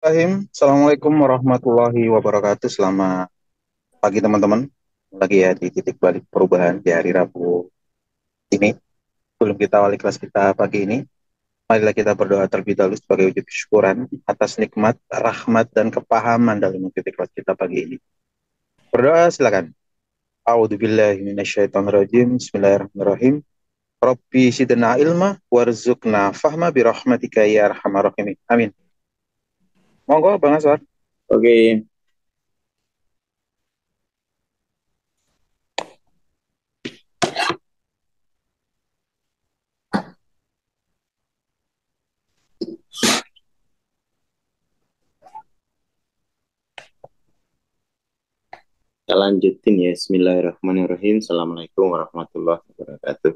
Assalamualaikum warahmatullahi wabarakatuh. Selamat pagi teman-teman. Lagi ya di titik balik perubahan di hari Rabu ini. Sebelum kita awali kelas kita pagi ini, marilah kita berdoa terlebih dahulu sebagai wujud kesyukuran atas nikmat, rahmat, dan kepahaman dalam mengikuti kelas kita pagi ini. Berdoa silakan. A'udzubillahi minasyaitonirrajim. Bismillahirrahmanirrahim. Rabbi zidna ilma warzuqna fahma birahmatika ya arhamar rahimin. Amin. Monggo Bang Aswar. Oke, kita lanjutin ya. Bismillahirrahmanirrahim. Assalamualaikum warahmatullahi wabarakatuh.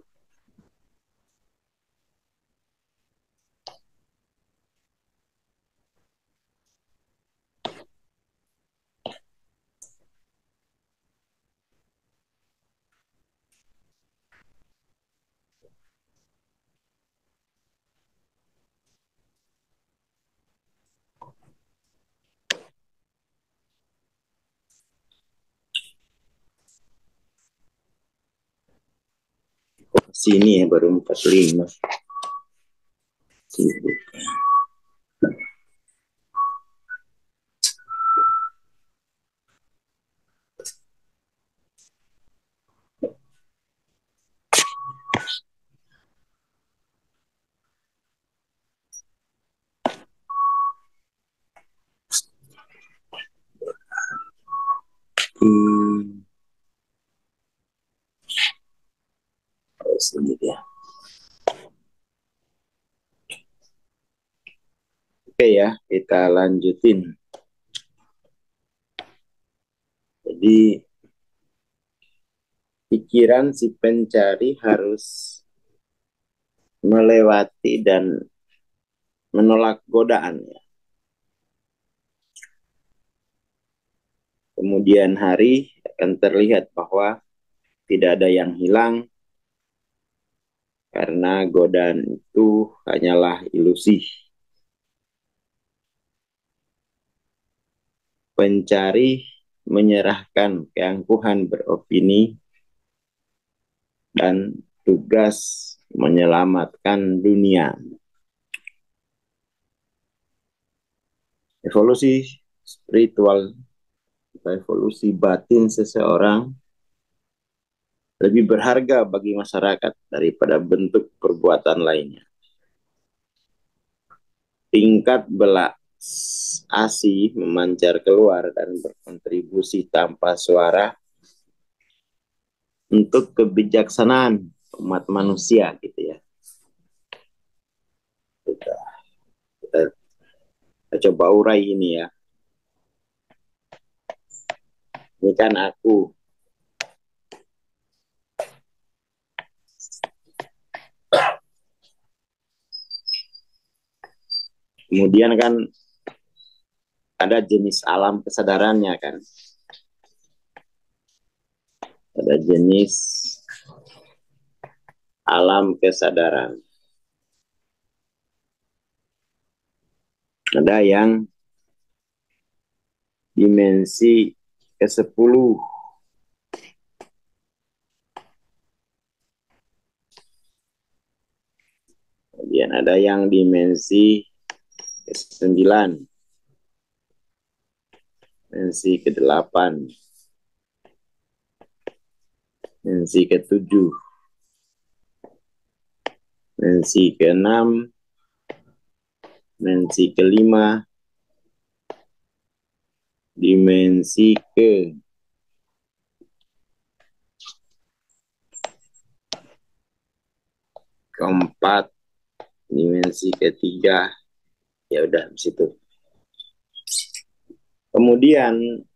Sini ya baru 45. Sibuk. Sini ya. Oke ya, kita lanjutin. Jadi pikiran si pencari harus melewati dan menolak godaan ya. Kemudian hari akan terlihat bahwa tidak ada yang hilang karena godaan itu hanyalah ilusi. Pencari menyerahkan keangkuhan beropini dan tugas menyelamatkan dunia. Evolusi spiritual, evolusi batin seseorang lebih berharga bagi masyarakat daripada bentuk perbuatan lainnya. Tingkat belas asih memancar keluar dan berkontribusi tanpa suara untuk kebijaksanaan umat manusia gitu ya. Kita coba urai ini ya. Ini kan aku. Kemudian kan ada jenis alam kesadarannya kan. Ada jenis alam kesadaran. Ada yang dimensi ke-10. Kemudian ada yang dimensi ke-9. Dimensi ke-8. Dimensi ke-7. Dimensi ke-6. Dimensi ke-5. Dimensi ke-4. Dimensi ke-3. Ya udah di situ. Kemudian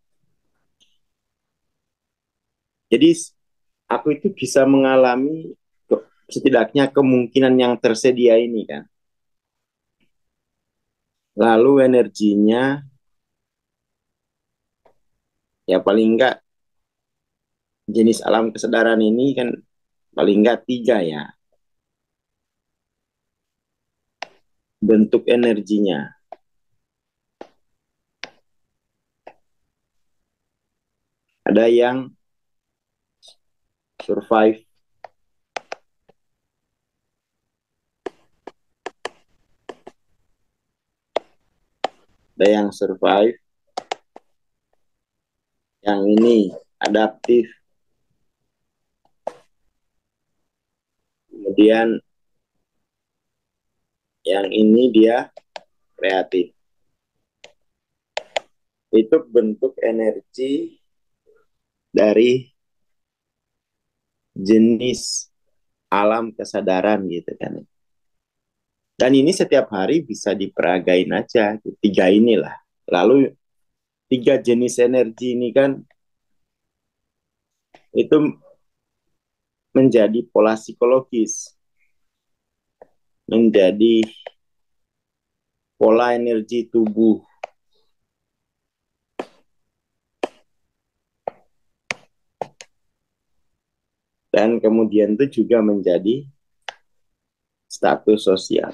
jadi aku itu bisa mengalami setidaknya kemungkinan yang tersedia ini kan. Lalu energinya ya paling enggak jenis alam kesadaran ini kan paling enggak 3 ya. Bentuk energinya. ada yang survive, ada yang survive, yang ini adaptif, kemudian yang ini dia kreatif. Itu bentuk energi dari jenis alam kesadaran gitu kan. Dan ini setiap hari bisa diperagain aja, tiga inilah. Lalu tiga jenis energi ini kan itu menjadi pola psikologis, menjadi pola energi tubuh. Dan kemudian itu juga menjadi status sosial.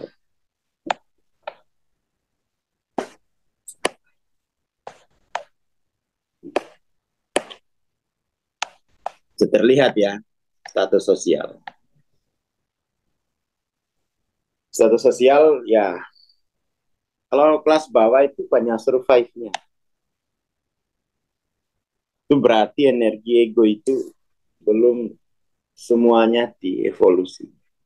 Terlihat ya, status sosial. Status sosial ya, kalau kelas bawah itu banyak survive-nya. Itu berarti energi ego itu belum semuanya dievolusi.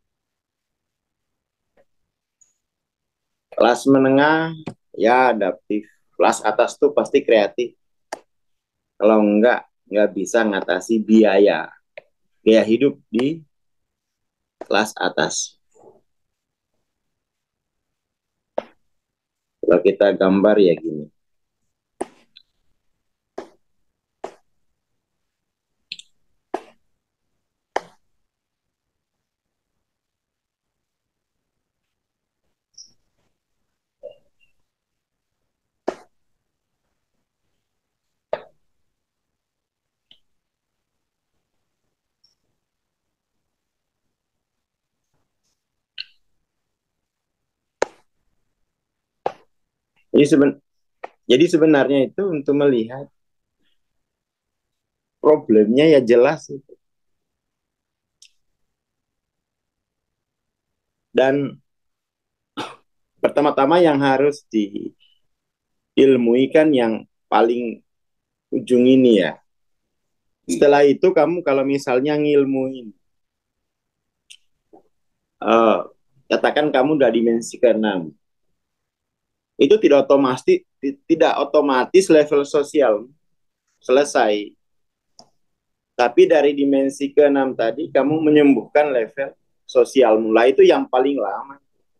Kelas menengah ya adaptif. Kelas atas tuh pasti kreatif. Kalau nggak bisa ngatasi biaya hidup di kelas atas. Kalau kita gambar ya gini. Jadi, jadi sebenarnya itu untuk melihat problemnya ya jelas. Dan pertama-tama yang harus diilmui kan yang paling ujung ini ya. Setelah itu kamu kalau misalnya ngilmuin, katakan kamu udah dimensi ke-6, itu tidak otomatis level sosial selesai. Tapi dari dimensi ke-6 tadi kamu menyembuhkan level sosial mulai itu yang paling lama.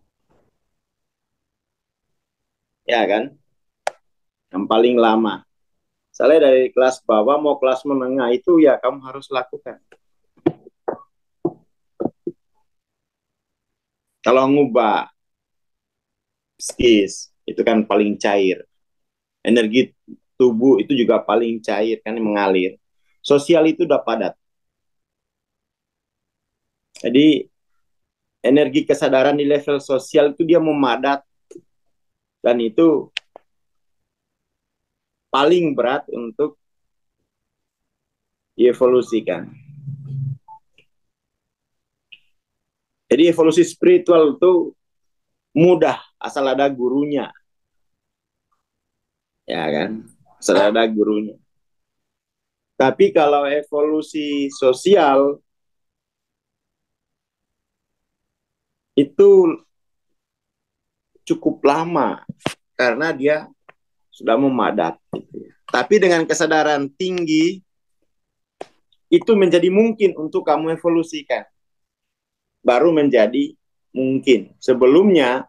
Ya kan? Yang paling lama. Misalnya dari kelas bawah mau kelas menengah itu ya kamu harus lakukan. Kalau ngubah psikis itu kan paling cair. Energi tubuh itu juga paling cair kan mengalir. Sosial itu udah padat. Jadi energi kesadaran di level sosial itu dia memadat dan itu paling berat untuk dievolusikan. Jadi evolusi spiritual itu mudah asal ada gurunya. Ya kan? Asal ada gurunya. Tapi kalau evolusi sosial itu cukup lama karena dia sudah memadat. Gitu ya. Tapi dengan kesadaran tinggi itu menjadi mungkin untuk kamu evolusikan. Baru menjadi mungkin. Sebelumnya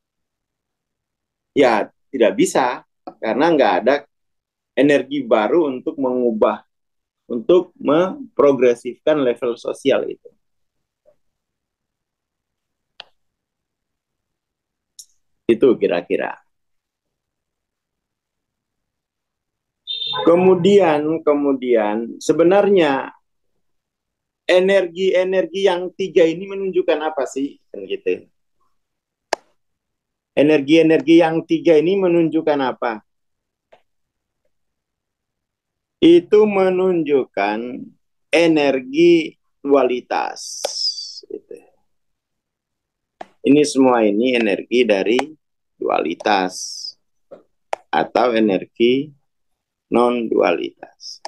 ya tidak bisa karena nggak ada energi baru untuk mengubah, untuk memprogresifkan level sosial itu. Itu kira-kira. Kemudian sebenarnya energi-energi yang tiga ini menunjukkan apa sih? Kan gitu. Energi-energi yang tiga ini menunjukkan apa? itu menunjukkan energi dualitas. Gitu. Ini semua ini energi dari dualitas atau energi non-dualitas.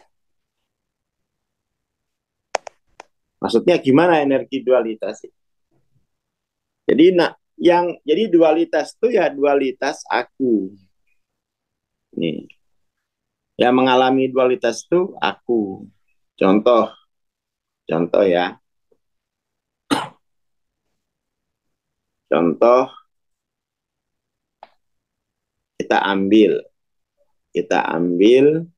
Maksudnya gimana energi dualitas? Jadi jadi dualitas itu ya dualitas aku. Nih. Yang mengalami dualitas itu aku. Contoh ya. Contoh kita ambil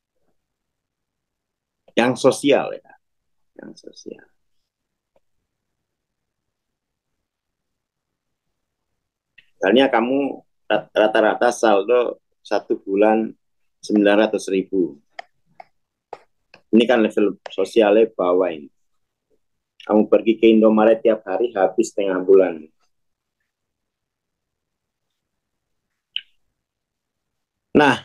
yang sosial ya, yang sosial. Misalnya kamu rata-rata saldo 1 bulan 900.000. Ini kan level sosialnya bawah ini. Kamu pergi ke Indomaret tiap hari habis setengah bulan. Nah,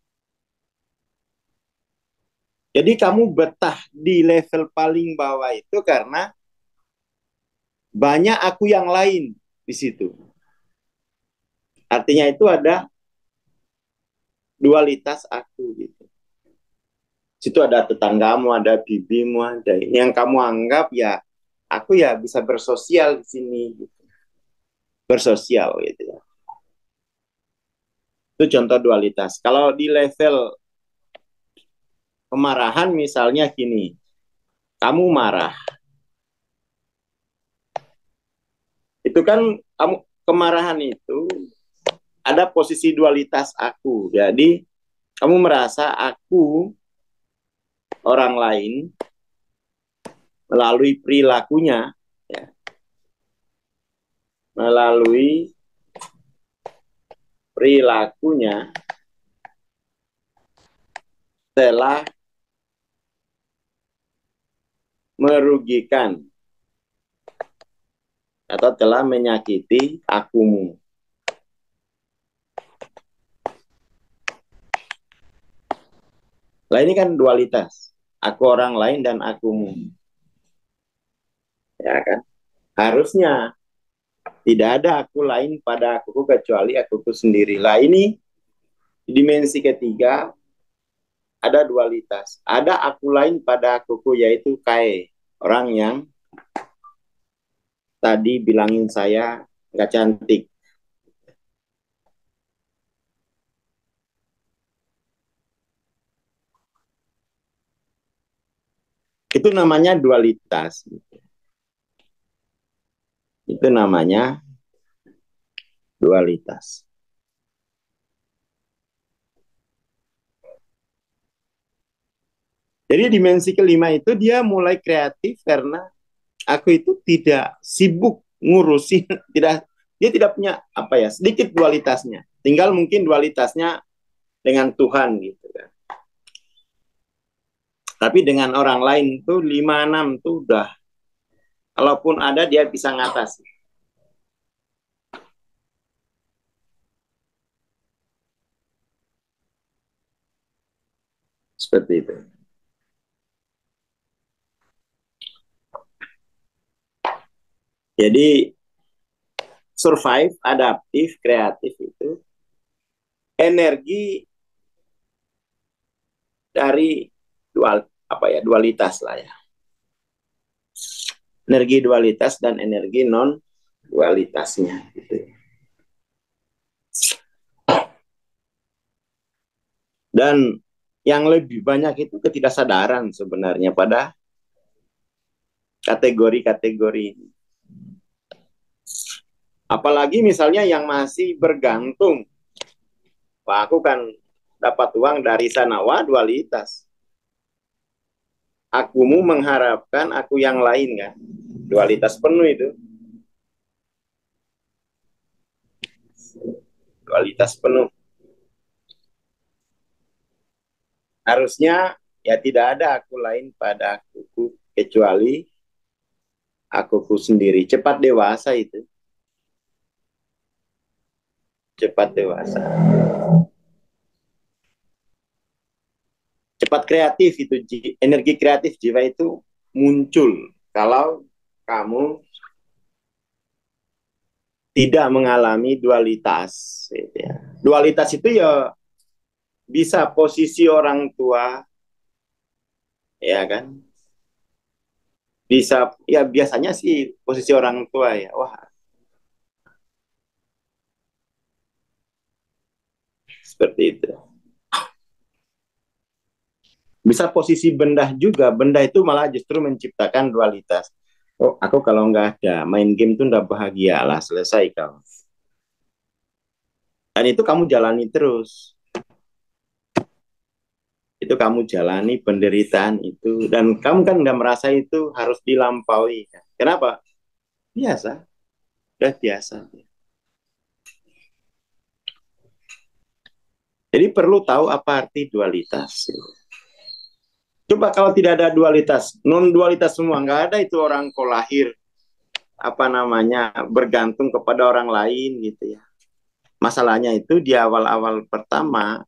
jadi kamu betah di level paling bawah itu karena banyak aku yang lain di situ. Artinya itu ada dualitas aku gitu. Situ ada tetanggamu, ada bibimu, ada ini yang kamu anggap ya aku ya bisa bersosial di sini gitu. Bersosial gitu ya. Itu contoh dualitas. Kalau di level kemarahan misalnya gini, kamu marah. Itu kan kamu kemarahan itu ada posisi dualitas aku. Jadi kamu merasa aku orang lain melalui perilakunya, ya, melalui perilakunya telah merugikan atau telah menyakiti akumu. Lah ini kan dualitas. Aku orang lain dan akumu. Ya kan? Harusnya tidak ada aku lain pada akuku kecuali akuku sendiri. Lah ini di dimensi ketiga ada dualitas. Ada aku lain pada akuku yaitu Kae. Orang yang tadi bilangin saya nggak cantik. Itu namanya dualitas. Itu namanya dualitas. Jadi dimensi kelima itu dia mulai kreatif karena aku itu tidak sibuk ngurusin, dia tidak punya apa ya, sedikit dualitasnya. Tinggal mungkin dualitasnya dengan Tuhan gitu kan. Tapi dengan orang lain tuh 5 6 tuh udah, kalaupun ada dia bisa ngatasi. Seperti itu. Jadi survive, adaptif, kreatif itu energi dari dualitas lah ya. Energi dualitas dan energi non dualitasnya gitu. Dan yang lebih banyak itu ketidaksadaran sebenarnya pada kategori-kategori ini. Apalagi misalnya yang masih bergantung. Pak, aku kan dapat uang dari sana. Wah, dualitas. Akumu mengharapkan aku yang lain kan. Dualitas penuh itu. Dualitas penuh. Harusnya ya tidak ada aku lain pada akuku kecuali akuku sendiri. Cepat dewasa itu. Cepat dewasa. sifat kreatif itu, energi kreatif jiwa itu muncul kalau kamu tidak mengalami dualitas. Gitu ya. Dualitas itu ya bisa posisi orang tua, ya kan? Bisa, ya biasanya sih posisi orang tua ya. Wah, seperti itu. Bisa posisi benda juga. Benda itu malah justru menciptakan dualitas. Oh, aku kalau nggak ada main game tuh nggak bahagia lah, selesai kau. Dan itu kamu jalani terus. Itu kamu jalani penderitaan itu. Dan kamu kan nggak merasa itu harus dilampaui. Kenapa? Biasa. Udah biasa. Jadi perlu tahu apa arti dualitas. Coba kalau tidak ada dualitas, non-dualitas semua, nggak ada itu orang kok lahir, apa namanya, bergantung kepada orang lain gitu ya. Masalahnya itu di awal-awal pertama,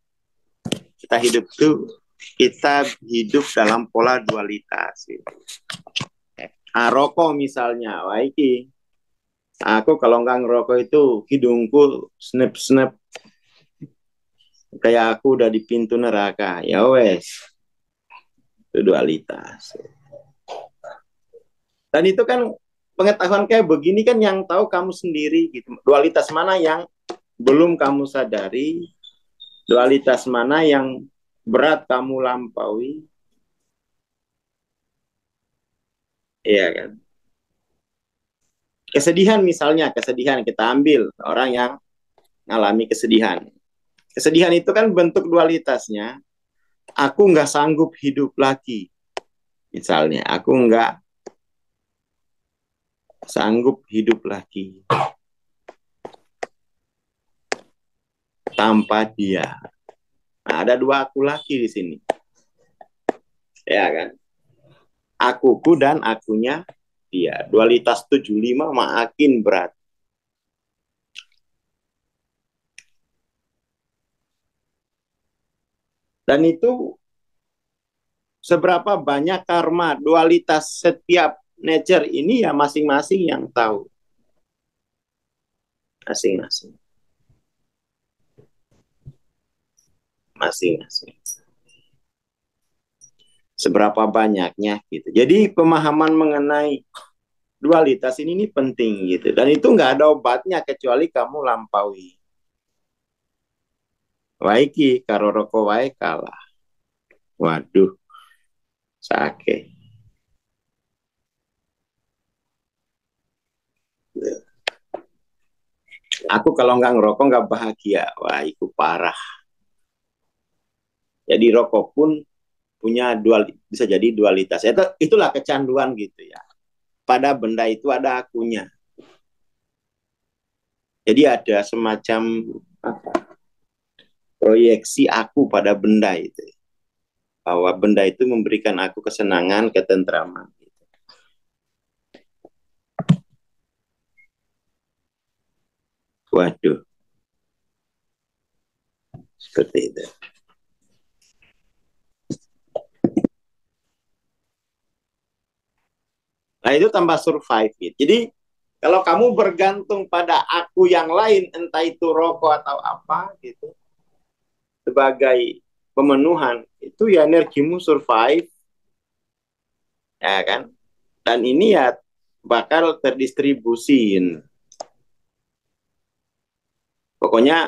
kita hidup dalam pola dualitas. Gitu. Rokok misalnya, wah iki, aku kalau nggak ngerokok itu hidungku snap-snap kayak aku udah di pintu neraka. Ya wes, itu dualitas. Dan itu kan pengetahuan kayak begini kan yang tahu kamu sendiri gitu. Dualitas mana yang belum kamu sadari, dualitas mana yang berat kamu lampaui. Iya kan? Kesedihan misalnya, kesedihan kita ambil orang yang mengalami kesedihan. Kesedihan itu kan bentuk dualitasnya. Aku nggak sanggup hidup lagi. Misalnya, aku nggak sanggup hidup lagi tanpa dia. Nah, ada dua aku lagi di sini. Ya kan? Akuku dan akunya dia. Dualitas 75 makin berat. Dan itu seberapa banyak karma dualitas setiap nature ini ya masing-masing yang tahu. Masing-masing. Masing-masing. Seberapa banyaknya gitu. Jadi pemahaman mengenai dualitas ini penting gitu. Dan itu nggak ada obatnya kecuali kamu lampaui. Waiki karoroko wae kalah. Waduh, sakit. Aku kalau nggak ngerokok nggak bahagia. Wah, itu parah. Jadi rokok pun punya bisa jadi dualitas. Itulah kecanduan gitu ya. Pada benda itu ada akunya. Jadi ada semacam apa, proyeksi aku pada benda itu. Bahwa benda itu memberikan aku kesenangan, ketentraman. Waduh, seperti itu. Nah itu tambah survive gitu. Jadi kalau kamu bergantung pada aku yang lain, entah itu rokok atau apa gitu, sebagai pemenuhan, itu ya energimu survive, ya kan? Dan ini ya bakal terdistribusin. Pokoknya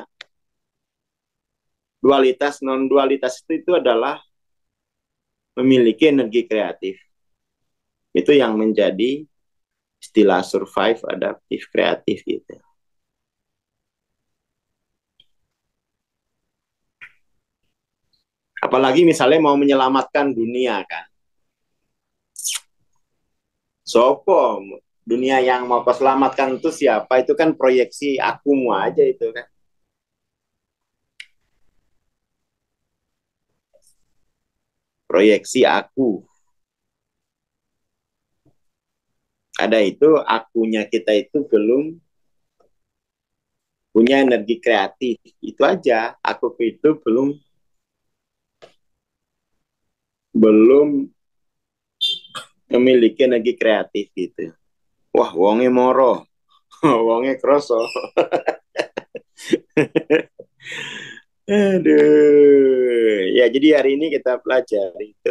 dualitas, non-dualitas itu adalah memiliki energi kreatif. Itu yang menjadi istilah survive, adaptif, kreatif gitu. Apalagi misalnya mau menyelamatkan dunia kan. Sopo dunia yang mau kau selamatkan itu siapa? Itu kan proyeksi akumu aja itu kan. Proyeksi aku. Ada itu akunya kita itu belum punya energi kreatif. Itu aja. Aku itu belum belum memiliki energi kreatif gitu. Wah, wonge moro, wonge kroso. Aduh. Ya, jadi hari ini kita pelajari itu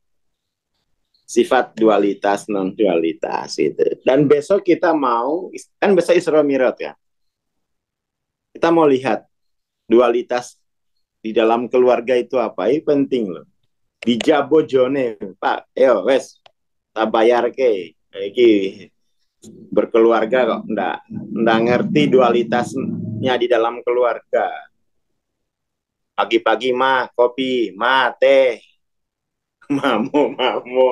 sifat dualitas, non dualitas itu. Dan besok kita mau, kan besok Isra Mi'raj ya. Kita mau lihat dualitas di dalam keluarga itu apa? Ini penting loh. Di Jabojone, Pak, yo wes, tak bayar ke. Iki berkeluarga kok ndak ngerti dualitasnya di dalam keluarga. Pagi-pagi mah kopi, mah teh, mamo.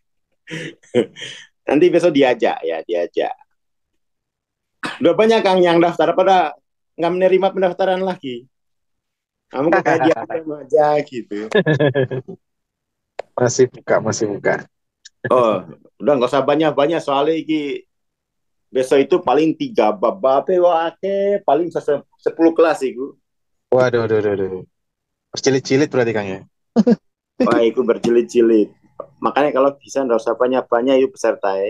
Nanti besok diajak ya, diajak. Udah banyak Kang yang daftar, pada nggak menerima pendaftaran lagi. Kamu kok kayak dia aja gitu. Masih buka, masih buka. Oh, udah nggak usah banyak-banyak soalnya iki besok itu paling 3 bab wake paling 10 kelas itu. Waduh, waduh, waduh, waduh. Cilit-cilit berarti Kang ya. Wah, itu berjilid-jilid. Makanya kalau bisa nggak usah banyak-banyak itu peserta ya.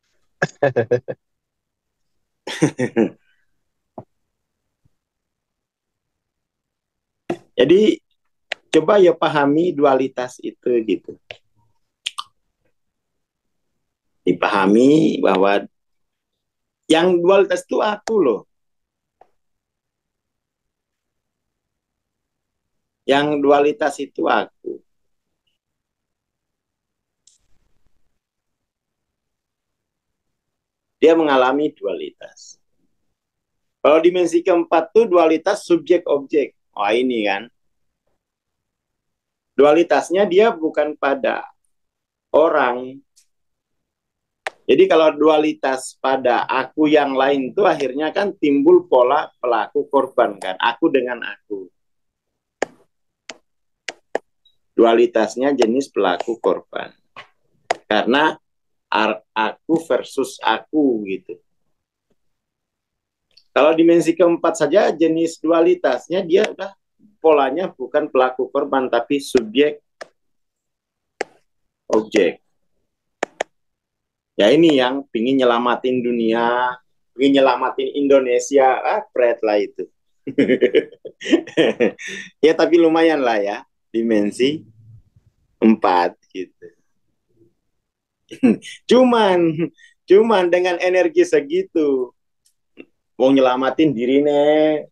Jadi coba ya pahami dualitas itu gitu. Dipahami bahwa yang dualitas itu aku loh. Yang dualitas itu aku. Dia mengalami dualitas. Kalau dimensi keempat tuh dualitas subjek-objek. Wah ini kan. Dualitasnya dia bukan pada orang. Jadi kalau dualitas pada aku yang lain itu akhirnya kan timbul pola pelaku korban kan. Aku dengan aku. Dualitasnya jenis pelaku korban. Karena aku versus aku gitu. Kalau dimensi keempat saja jenis dualitasnya dia udah polanya bukan pelaku korban tapi subjek objek. Ya ini yang pingin nyelamatin dunia, pingin nyelamatin Indonesia, pret lah itu. Ya tapi lumayan lah ya, dimensi 4 gitu. Cuman, cuman dengan energi segitu, mau nyelamatin diri nih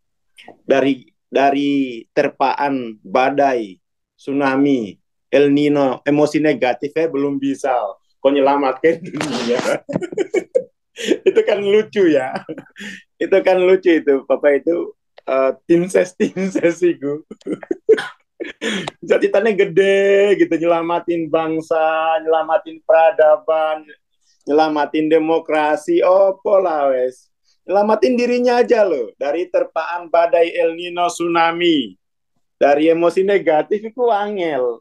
dari terpaan badai, tsunami, El Nino, emosi negatifnya belum bisa. Kok nyelamatkan dunia? Itu kan lucu ya. Itu kan lucu itu. Papa itu tim ses itu. Ceritanya gede gitu. Nyelamatin bangsa, nyelamatin peradaban, nyelamatin demokrasi. Oh, pola wes. Nyelamatin dirinya aja loh. Dari terpaan badai El Nino tsunami. Dari emosi negatif itu angel.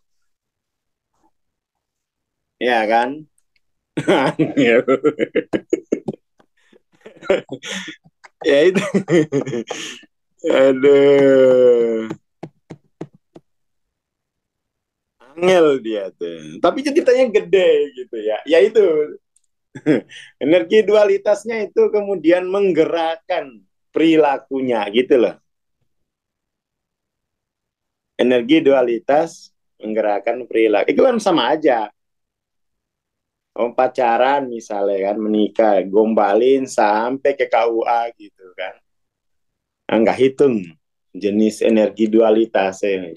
Ya kan? Angel. Ya itu. Aduh. Angel dia tuh. Tapi ceritanya gede gitu ya. Ya itu. Energi dualitasnya itu kemudian menggerakkan perilakunya gitu loh. Energi dualitas menggerakkan perilaku. Itu kan sama aja. Pacaran misalnya kan menikah, gombalin sampai ke KUA gitu kan. Enggak hitung jenis energi dualitasnya.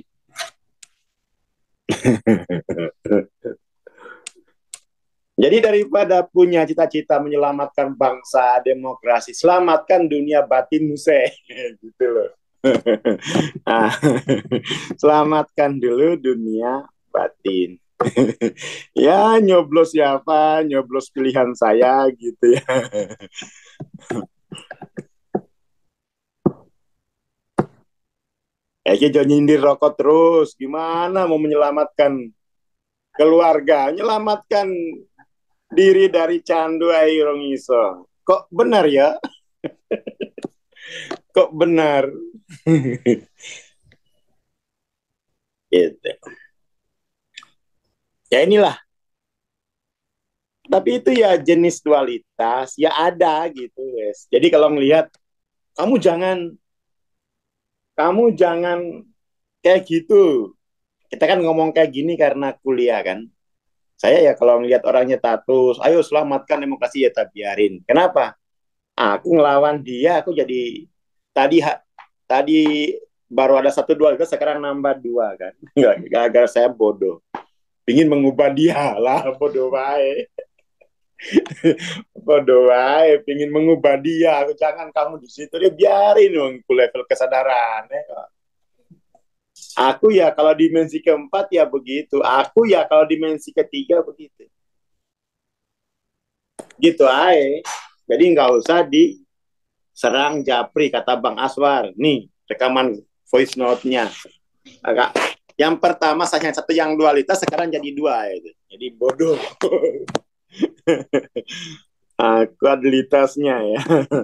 Jadi daripada punya cita-cita menyelamatkan bangsa, demokrasi, selamatkan dunia batin Muse, gitu loh. Nah, selamatkan dulu dunia batin. Ya nyoblos siapa, nyoblos pilihan saya gitu ya. Jangan nyindir rokok terus, gimana mau menyelamatkan keluarga, menyelamatkan diri dari candu airong iso. Kok benar ya? Kok benar? Gitu. Ya inilah. Tapi itu ya jenis dualitas, ya ada gitu, guys. Jadi kalau melihat kamu jangan kamu jangan kayak gitu. Kita kan ngomong kayak gini karena kuliah kan. Saya ya kalau ngelihat orangnya status, ayo selamatkan demokrasi ya tak biarin. Kenapa? Aku ngelawan dia, aku jadi tadi tadi baru ada satu dua, sekarang nambah dua kan. Nggak, agar saya bodoh. Ingin mengubah dia lah, bodoh baik. Bodoh baik, ingin mengubah dia. Aku jangan kamu di situ, dia biarin dong level kesadaran. Ya. Aku ya kalau dimensi keempat ya begitu. Aku ya kalau dimensi ketiga begitu. Gitu aja. Jadi nggak usah diserang Japri, kata Bang Aswar. Nih, rekaman voice note-nya. Agak yang pertama saya satu yang dualitas sekarang jadi dua itu. Jadi bodoh. Kuadilitasnya ya.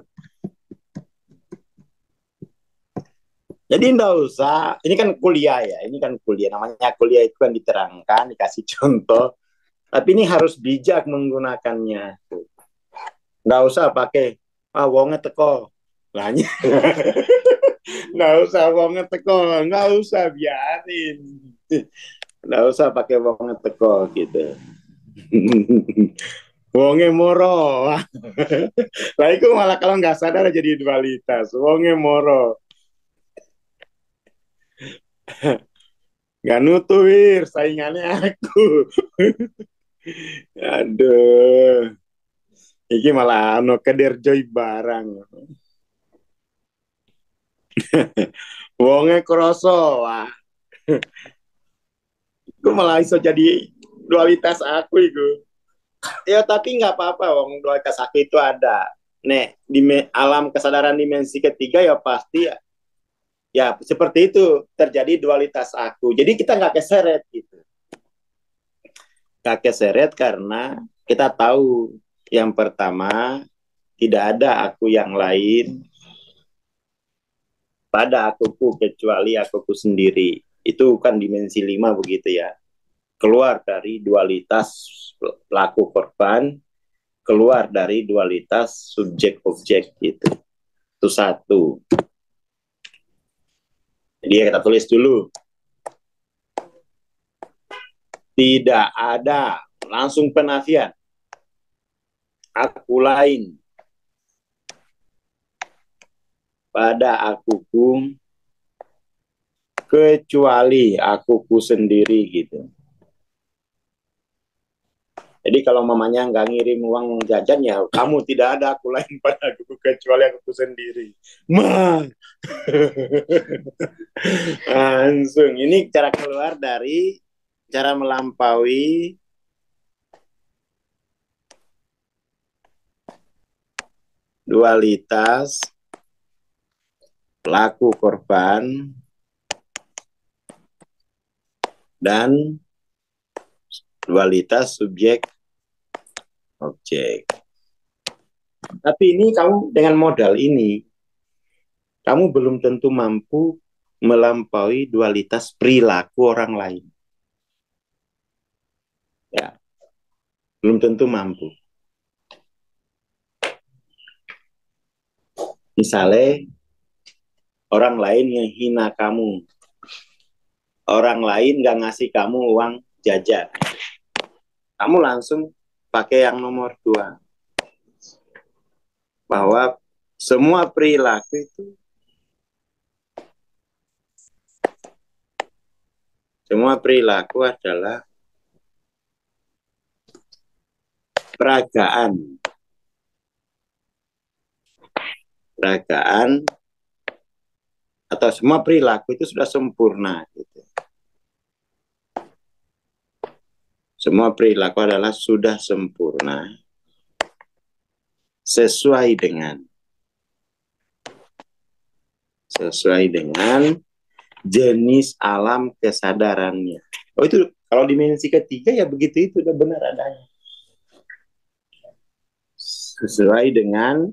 Jadi enggak usah, ini kan kuliah ya, ini kan kuliah, namanya kuliah itu kan diterangkan, dikasih contoh, tapi ini harus bijak menggunakannya. Enggak usah pakai, wonge teko, lahnya. Enggak usah wonge teko, enggak usah biarin. Enggak usah pakai wonge teko gitu. Wonge moro. Lah itu malah kalau nggak sadar jadi dualitas. Wonge moro. Nggak nutuir saingannya aku. Aduh. Iki malah ano kederjoy barang. Wonge kroso. Wah. Gue malah iso jadi dualitas aku itu. Ya tapi nggak apa-apa, wong dualitas aku itu ada. Nek di alam kesadaran dimensi ketiga ya pasti ya, ya seperti itu terjadi dualitas aku. Jadi kita nggak keseret gitu. Nggak keseret karena kita tahu yang pertama tidak ada aku yang lain pada akuku kecuali akuku sendiri. Itu kan dimensi 5 begitu ya. Keluar dari dualitas pelaku korban, keluar dari dualitas subjek objek gitu. Itu satu. Jadi kita tulis dulu. Tidak ada, langsung penafian. Aku lain pada akuku kecuali akuku sendiri gitu. Jadi kalau mamanya nggak ngirim uang jajan ya kamu tidak ada aku lain pada aku kecuali aku sendiri. Ma. Langsung ini cara keluar dari cara melampaui dualitas pelaku korban dan dualitas subjek objek. Tapi ini kamu dengan modal ini, kamu belum tentu mampu melampaui dualitas perilaku orang lain. Ya, belum tentu mampu. Misalnya, orang lain yang hina kamu, orang lain gak ngasih kamu uang jajan, kamu langsung pakai yang nomor 2. Bahwa semua perilaku itu adalah peragaan atau semua perilaku itu sudah sempurna gitu. Semua perilaku adalah sudah sempurna sesuai dengan jenis alam kesadarannya. Oh itu kalau dimensi ketiga ya begitu, itu udah benar adanya. Sesuai dengan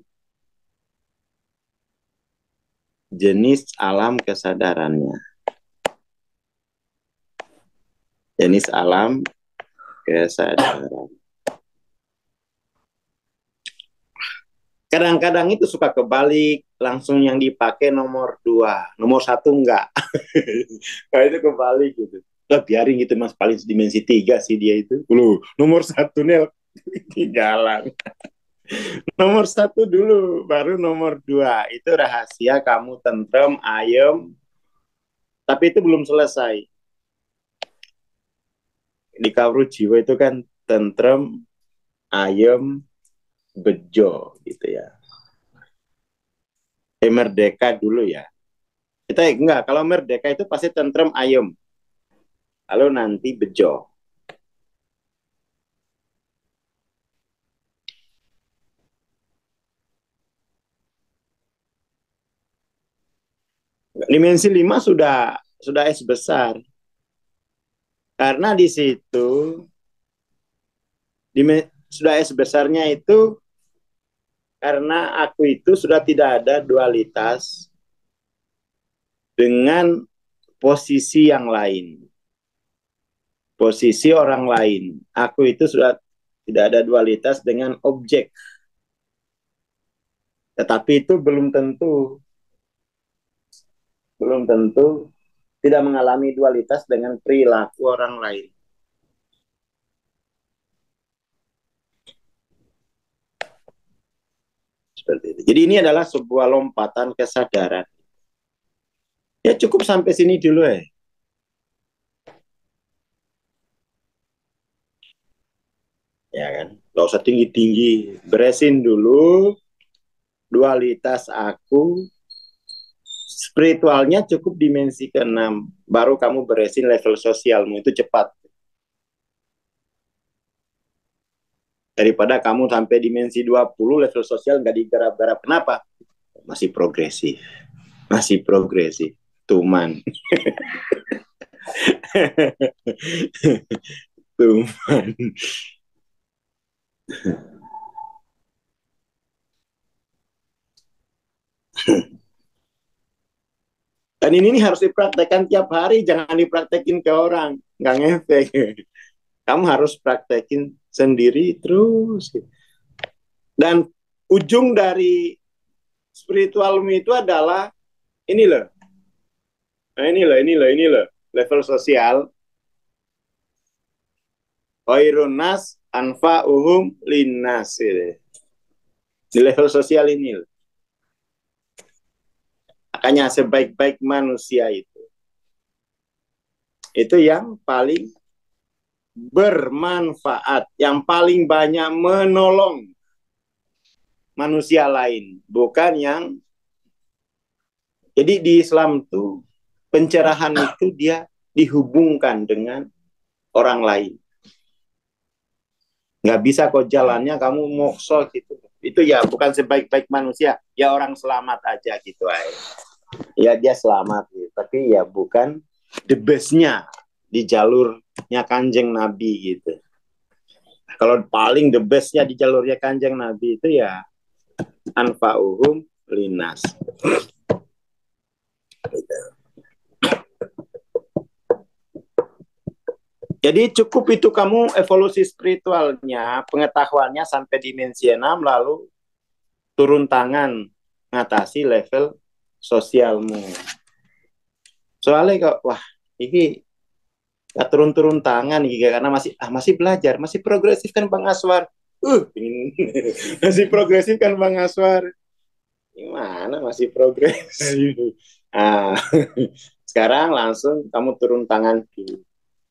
jenis alam kesadarannya. Jenis alam Kesadaran. Kadang-kadang itu suka kebalik, langsung yang dipakai nomor 2, nomor 1 enggak. Kayak itu kebalik gitu. Lah biarin gitu mas, paling dimensi 3 sih dia itu. Loh, nomor 1 nih jalan. Nomor 1 dulu, baru nomor 2. Itu rahasia kamu tentrem, ayem. Tapi itu belum selesai. Di kawru jiwa itu kan tentrem, ayem, bejo gitu ya. Merdeka dulu ya. Kita enggak, kalau merdeka itu pasti tentrem, ayem. Lalu nanti bejo. Dimensi 5 sudah S besar. Karena di situ sudah S besarnya itu karena aku itu sudah tidak ada dualitas dengan posisi yang lain. Posisi orang lain. Aku itu sudah tidak ada dualitas dengan objek. Tetapi itu belum tentu tidak mengalami dualitas dengan perilaku orang lain. Seperti itu. Jadi ini adalah sebuah lompatan kesadaran. Ya cukup sampai sini dulu ya. Ya kan, nggak usah tinggi-tinggi. Beresin dulu dualitas aku. Spiritualnya cukup dimensi ke-6. Baru kamu beresin level sosialmu, itu cepat. Daripada kamu sampai dimensi 20, level sosial nggak digarap-garap. Kenapa? Masih progresif. Masih progresif. Tuman. Tuman. Dan ini harus dipraktekkan tiap hari, jangan dipraktekin ke orang, nggak ngefek. Kamu harus praktekin sendiri terus. Dan ujung dari spiritualmu itu adalah ini loh. Nah, ini loh. Level sosial. Khairun nas anfa'uhum linnas. Di level sosial ini loh. Makanya sebaik-baik manusia itu yang paling bermanfaat, yang paling banyak menolong manusia lain, bukan yang. Jadi di Islam tuh pencerahan itu dia dihubungkan dengan orang lain. Nggak bisa kok jalannya kamu mokso gitu. Itu ya bukan sebaik-baik manusia, ya orang selamat aja gitu aja. Ya dia selamat gitu, tapi ya bukan the best-nya di jalurnya Kanjeng Nabi gitu. Kalau paling the best-nya di jalurnya Kanjeng Nabi itu ya anfa'uhum linas. Jadi cukup itu kamu evolusi spiritualnya, pengetahuannya sampai dimensi 6, lalu turun tangan ngatasi level sosialmu. Soalnya kok, wah, ini gak turun-turun tangan gitu, karena masih belajar, masih progresif kan Bang Aswar. Masih progresif kan Bang Aswar. Gimana masih progresif? Nah, sekarang langsung kamu turun tangan dulu.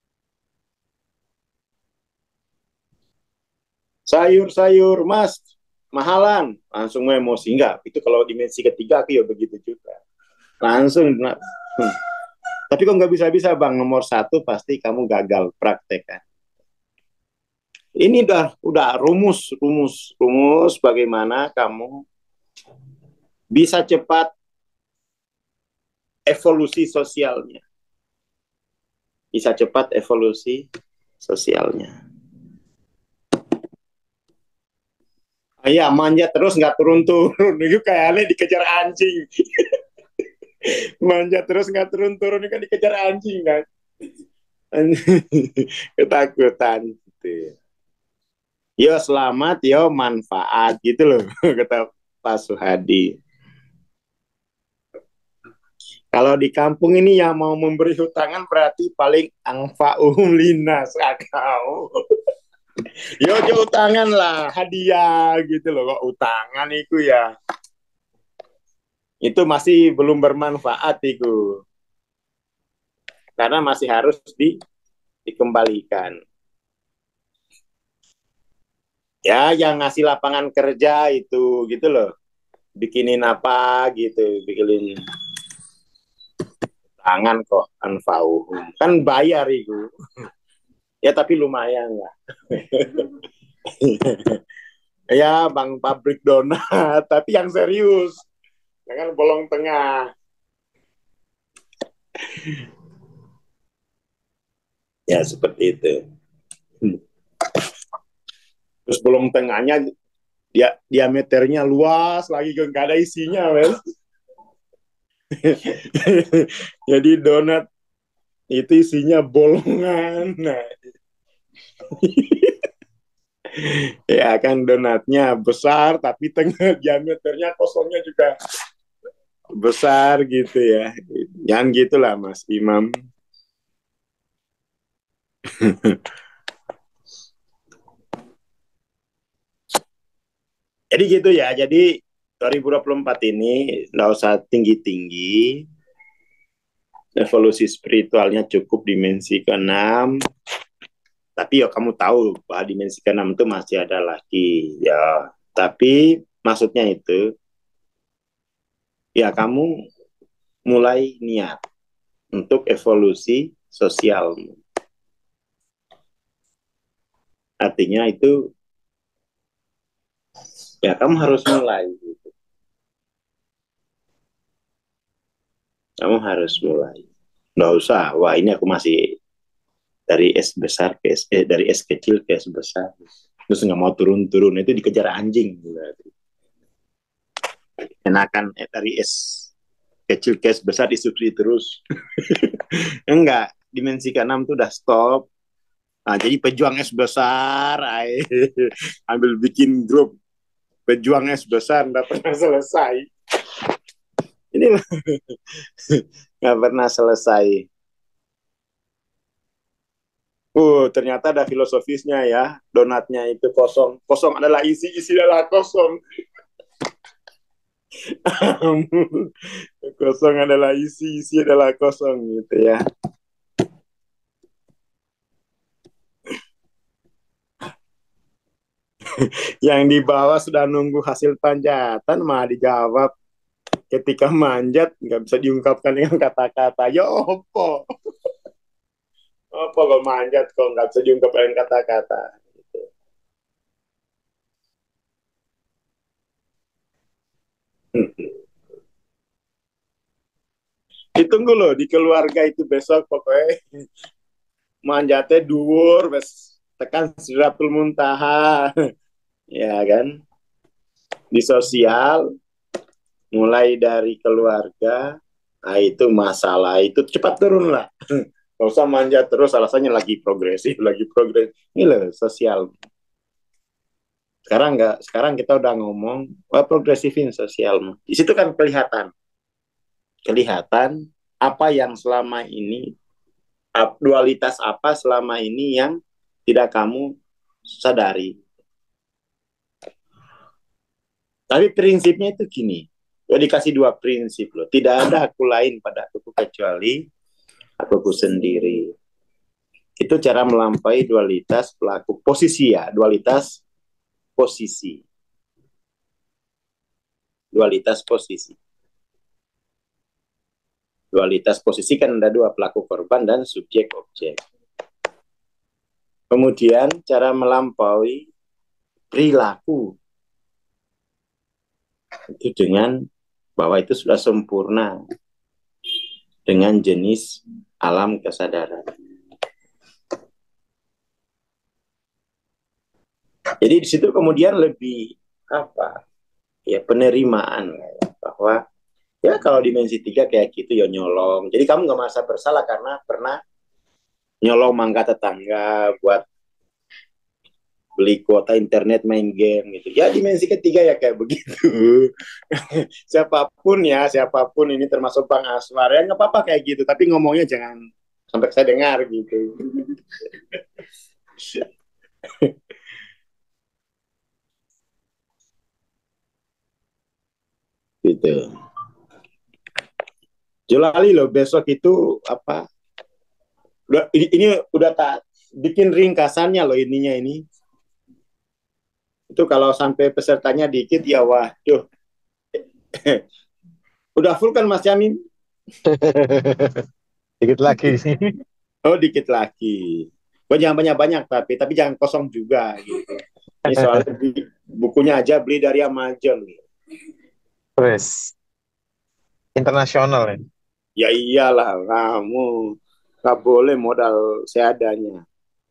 Sayur-sayur, mas, mahalan. Langsung emosi. Enggak, itu kalau dimensi ketiga aku ya begitu juga. Langsung. Tapi kok nggak bisa-bisa bang, nomor 1 pasti kamu gagal praktek kan. Ini udah rumus bagaimana kamu bisa cepat evolusi sosialnya. Bisa cepat evolusi sosialnya. Iya, manja terus nggak turun-turun. Itu kayaknya dikejar anjing. Manja terus nggak turun-turun, kan dikejar anjing kan. Ketakutan. gitu. Yo selamat, yo manfaat gitu loh kata Pak Suhadi. Kalau di kampung ini yang mau memberi hutangan berarti paling angfa'uhum linas kau. Yo jo utangan lah, hadiah gitu loh. Kok utangan itu ya. Itu masih belum bermanfaat itu. Karena masih harus dikembalikan. Ya, yang ngasih lapangan kerja itu gitu loh. Bikinin apa gitu, bikinin tangan kok anfa'uhum. Kan bayar itu. Ya tapi lumayan lah. Ya bang pabrik donat, tapi yang serius. Jangan bolong tengah. Ya seperti itu. Terus bolong tengahnya dia diameternya luas lagi nggak ada isinya, men. Jadi donat itu isinya bolongan. Nah, ya kan donatnya besar tapi tengah diameternya kosongnya juga besar gitu ya. Jangan gitulah Mas Imam. Jadi gitu ya. Jadi 2024 ini nggak usah tinggi-tinggi. Evolusi spiritualnya cukup dimensi ke-6. Tapi ya kamu tahu bahwa dimensi ke-6 itu masih ada lagi. Ya, tapi maksudnya itu ya kamu mulai niat untuk evolusi sosial. Artinya itu ya kamu harus mulai. Kamu harus mulai. Nggak usah, wah ini aku masih dari S besar ke S, dari S kecil ke S besar. Terus nggak mau turun-turun, itu dikejar anjing. Berarti. Enakan dari S kecil ke S besar disubsidi terus. Enggak, dimensi ke-6 tuh udah stop. Nah, jadi pejuang S besar, ambil bikin grup pejuang S besar, nggak pernah selesai. Ini nggak pernah selesai. Ternyata ada filosofisnya ya. Donatnya itu kosong. Kosong adalah isi, isi adalah kosong. Kosong adalah isi, isi adalah kosong gitu ya. Yang di bawah sudah nunggu hasil panjatan, mah dijawab ketika manjat nggak bisa diungkapkan dengan kata-kata. Ya opo, opo kalau manjat kok nggak bisa diungkapkan dengan kata-kata. Ditunggu loh di keluarga itu besok pokoknya manjatnya dhuwur, bes tekan Sidratul Muntaha, ya kan? Di sosial, mulai dari keluarga, nah itu masalah itu cepat turun lah. Gak usah manjat terus, alasannya lagi progresif, lagi progresif. Ini loh sosial. Sekarang kita udah ngomong progresifin sosial. Di situ kan kelihatan apa yang selama ini dualitas apa selama ini yang tidak kamu sadari. Tapi prinsipnya itu gini, lo dikasih dua prinsip loh. Tidak ada aku lain pada aku kecuali aku sendiri. Itu cara melampaui dualitas pelaku posisi ya, dualitas posisi. Dualitas posisi. Dualitas posisi kan ada dua, pelaku korban dan subjek objek. Kemudian cara melampaui perilaku itu dengan bahwa itu sudah sempurna dengan jenis alam kesadaran. Jadi di situ kemudian lebih apa? Ya penerimaan bahwa ya kalau dimensi 3 kayak gitu ya nyolong. Jadi kamu nggak merasa bersalah karena pernah nyolong mangga tetangga buat beli kuota internet, main game gitu. Ya dimensi ketiga ya kayak begitu. Siapapun ini termasuk Bang Aswar ya nggak apa-apa kayak gitu. Tapi ngomongnya jangan sampai saya dengar gitu. Gitu. Julali loh besok itu apa? Ini udah tak bikin ringkasannya loh ininya ini. Itu kalau sampai pesertanya dikit ya waduh. Udah full kan Mas Yamin? Dikit lagi sih. Oh dikit lagi. Oh jangan banyak-banyak tapi jangan kosong juga gitu. Ini soalnya bukunya aja beli dari Amazon. Terus internasional ya. Ya iyalah kamu nggak boleh modal seadanya.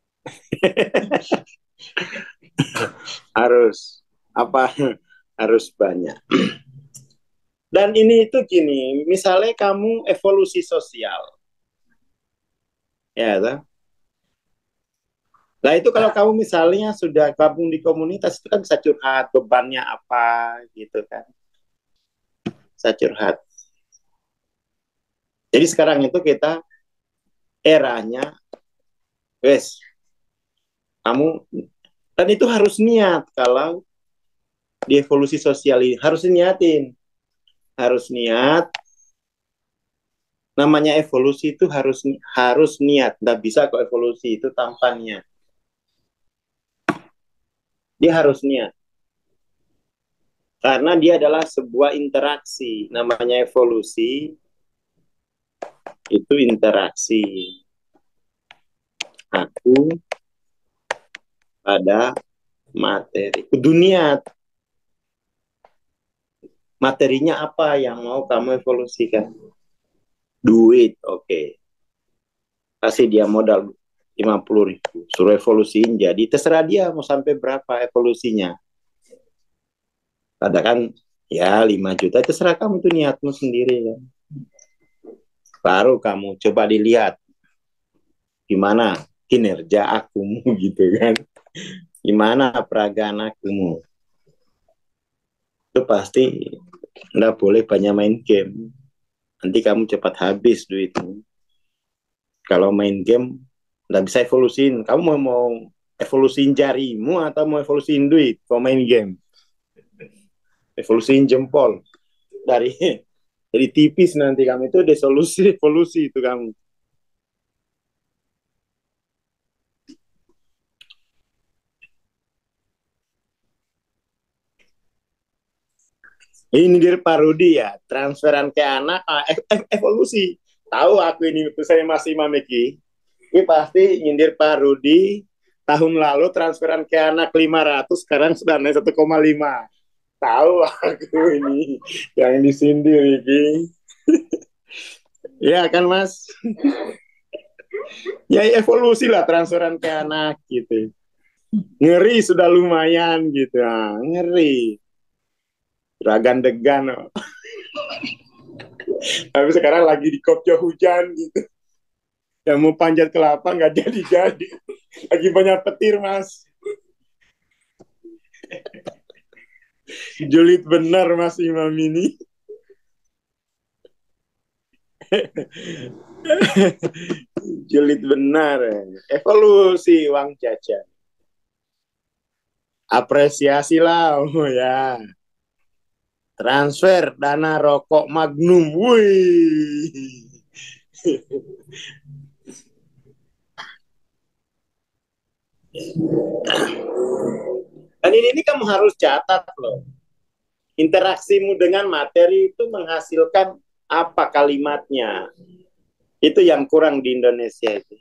Harus apa? Harus banyak. Dan ini itu gini, misalnya kamu evolusi sosial, ya toh? Nah itu kalau kamu misalnya sudah gabung di komunitas itu kan bisa curhat bebannya apa gitu kan, bisa curhat. Jadi sekarang itu kita eranya, wes, kamu dan itu harus niat kalau di evolusi sosial ini harus niatin, harus niat. Namanya evolusi itu harus niat, nggak bisa kok evolusi itu tanpa niat. Dia harus niat. Karena dia adalah sebuah interaksi. Namanya evolusi itu interaksi. Aku pada materi. Dunia materinya apa yang mau kamu evolusikan? Duit, oke. Okay. Kasih dia modal 50.000. Suruh evolusiin jadi terserah dia mau sampai berapa evolusinya. Katakan ya 5 juta terserah kamu tuh niatmu sendiri ya. Baru kamu coba dilihat gimana kinerja akumu gitu kan. Gimana peragaan akumu. Itu pasti nggak boleh banyak main game. Nanti kamu cepat habis duitmu. Kalau main game nggak bisa evolusiin. Kamu mau evolusiin jarimu atau mau evolusiin duit? Kalau main game, evolusiin jempol dari tipis nanti kamu itu ada solusi evolusi itu kamu. Ini dari Parodi ya, transferan ke anak, evolusi. Tahu aku ini, itu saya masih Mameki. Ini pasti nyindir Parodi, tahun lalu transferan ke anak 500, sekarang sudah naik 1,5. Tahu aku ini, yang disindir ini. Ya kan Mas? Ya evolusi lah transferan ke anak gitu. Ngeri sudah lumayan gitu, nah, ngeri. Ragan degan. Oh. Tapi sekarang lagi di kopjo hujan gitu. Yang mau panjat kelapa nggak jadi-jadi. Lagi banyak petir mas. Julid benar mas Imam ini. Julid benar. Evolusi uang jajan. Apresiasi lah, oh ya. Transfer dana rokok Magnum. Wih. Dan ini kamu harus catat loh. Interaksimu dengan materi itu menghasilkan apa kalimatnya. Itu yang kurang di Indonesia itu.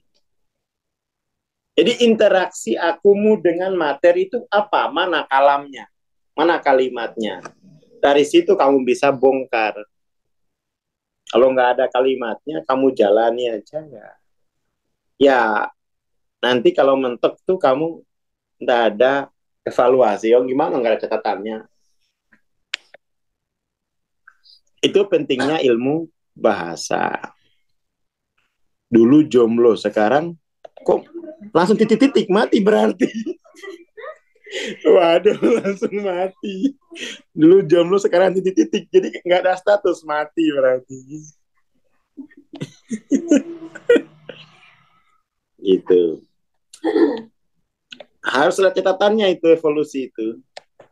Jadi interaksi akumu dengan materi itu apa? Mana kalamnya? Mana kalimatnya? Dari situ kamu bisa bongkar. Kalau nggak ada kalimatnya, kamu jalani aja ya. Ya, nanti kalau mentok tuh kamu nggak ada evaluasi. Oh gimana nggak ada catatannya? Itu pentingnya ilmu bahasa. Dulu jomblo, sekarang kok langsung titik-titik mati berarti. Waduh, langsung mati. Dulu jomblo, sekarang titik-titik. Jadi nggak ada status, mati berarti. Gitu. Harus ada catatannya itu, evolusi itu.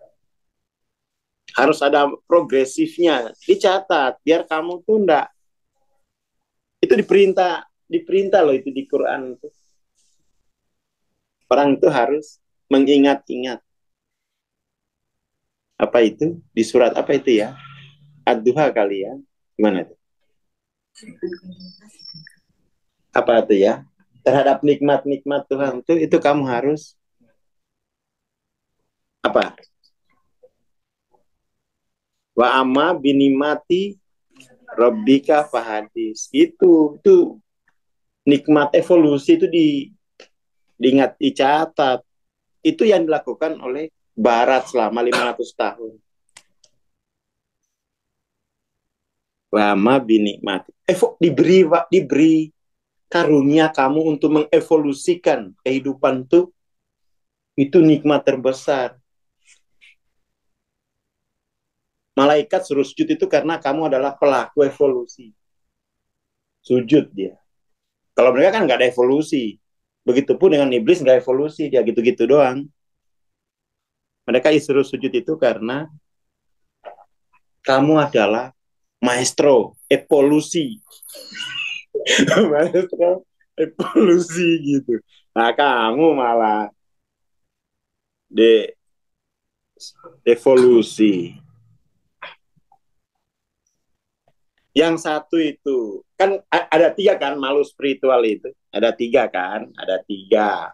Harus ada progresifnya. Dicatat, biar kamu tuh enggak. Itu diperintah loh itu di Quran. Orang itu harus mengingat-ingat. Apa itu? Di surat apa itu ya? Ad-Duha kali ya. Gimana itu? Apa itu ya? Terhadap nikmat-nikmat Tuhan itu kamu harus apa? Wa amma binimati rabbika fahadis. Itu nikmat evolusi itu diingat, dicatat. Itu yang dilakukan oleh Barat selama 500 tahun. Wa amma binikmati. Diberi karunia kamu untuk mengevolusikan kehidupan itu nikmat terbesar. Malaikat suruh sujud itu karena kamu adalah pelaku evolusi. Sujud dia. Kalau mereka kan nggak ada evolusi. Begitupun dengan iblis nggak evolusi, dia gitu-gitu doang. Mereka disuruh sujud itu karena kamu adalah maestro evolusi. Maestro evolusi gitu. Nah kamu malah de evolusi. Yang satu itu kan ada tiga kan makhluk spiritual itu. Ada tiga kan, ada tiga.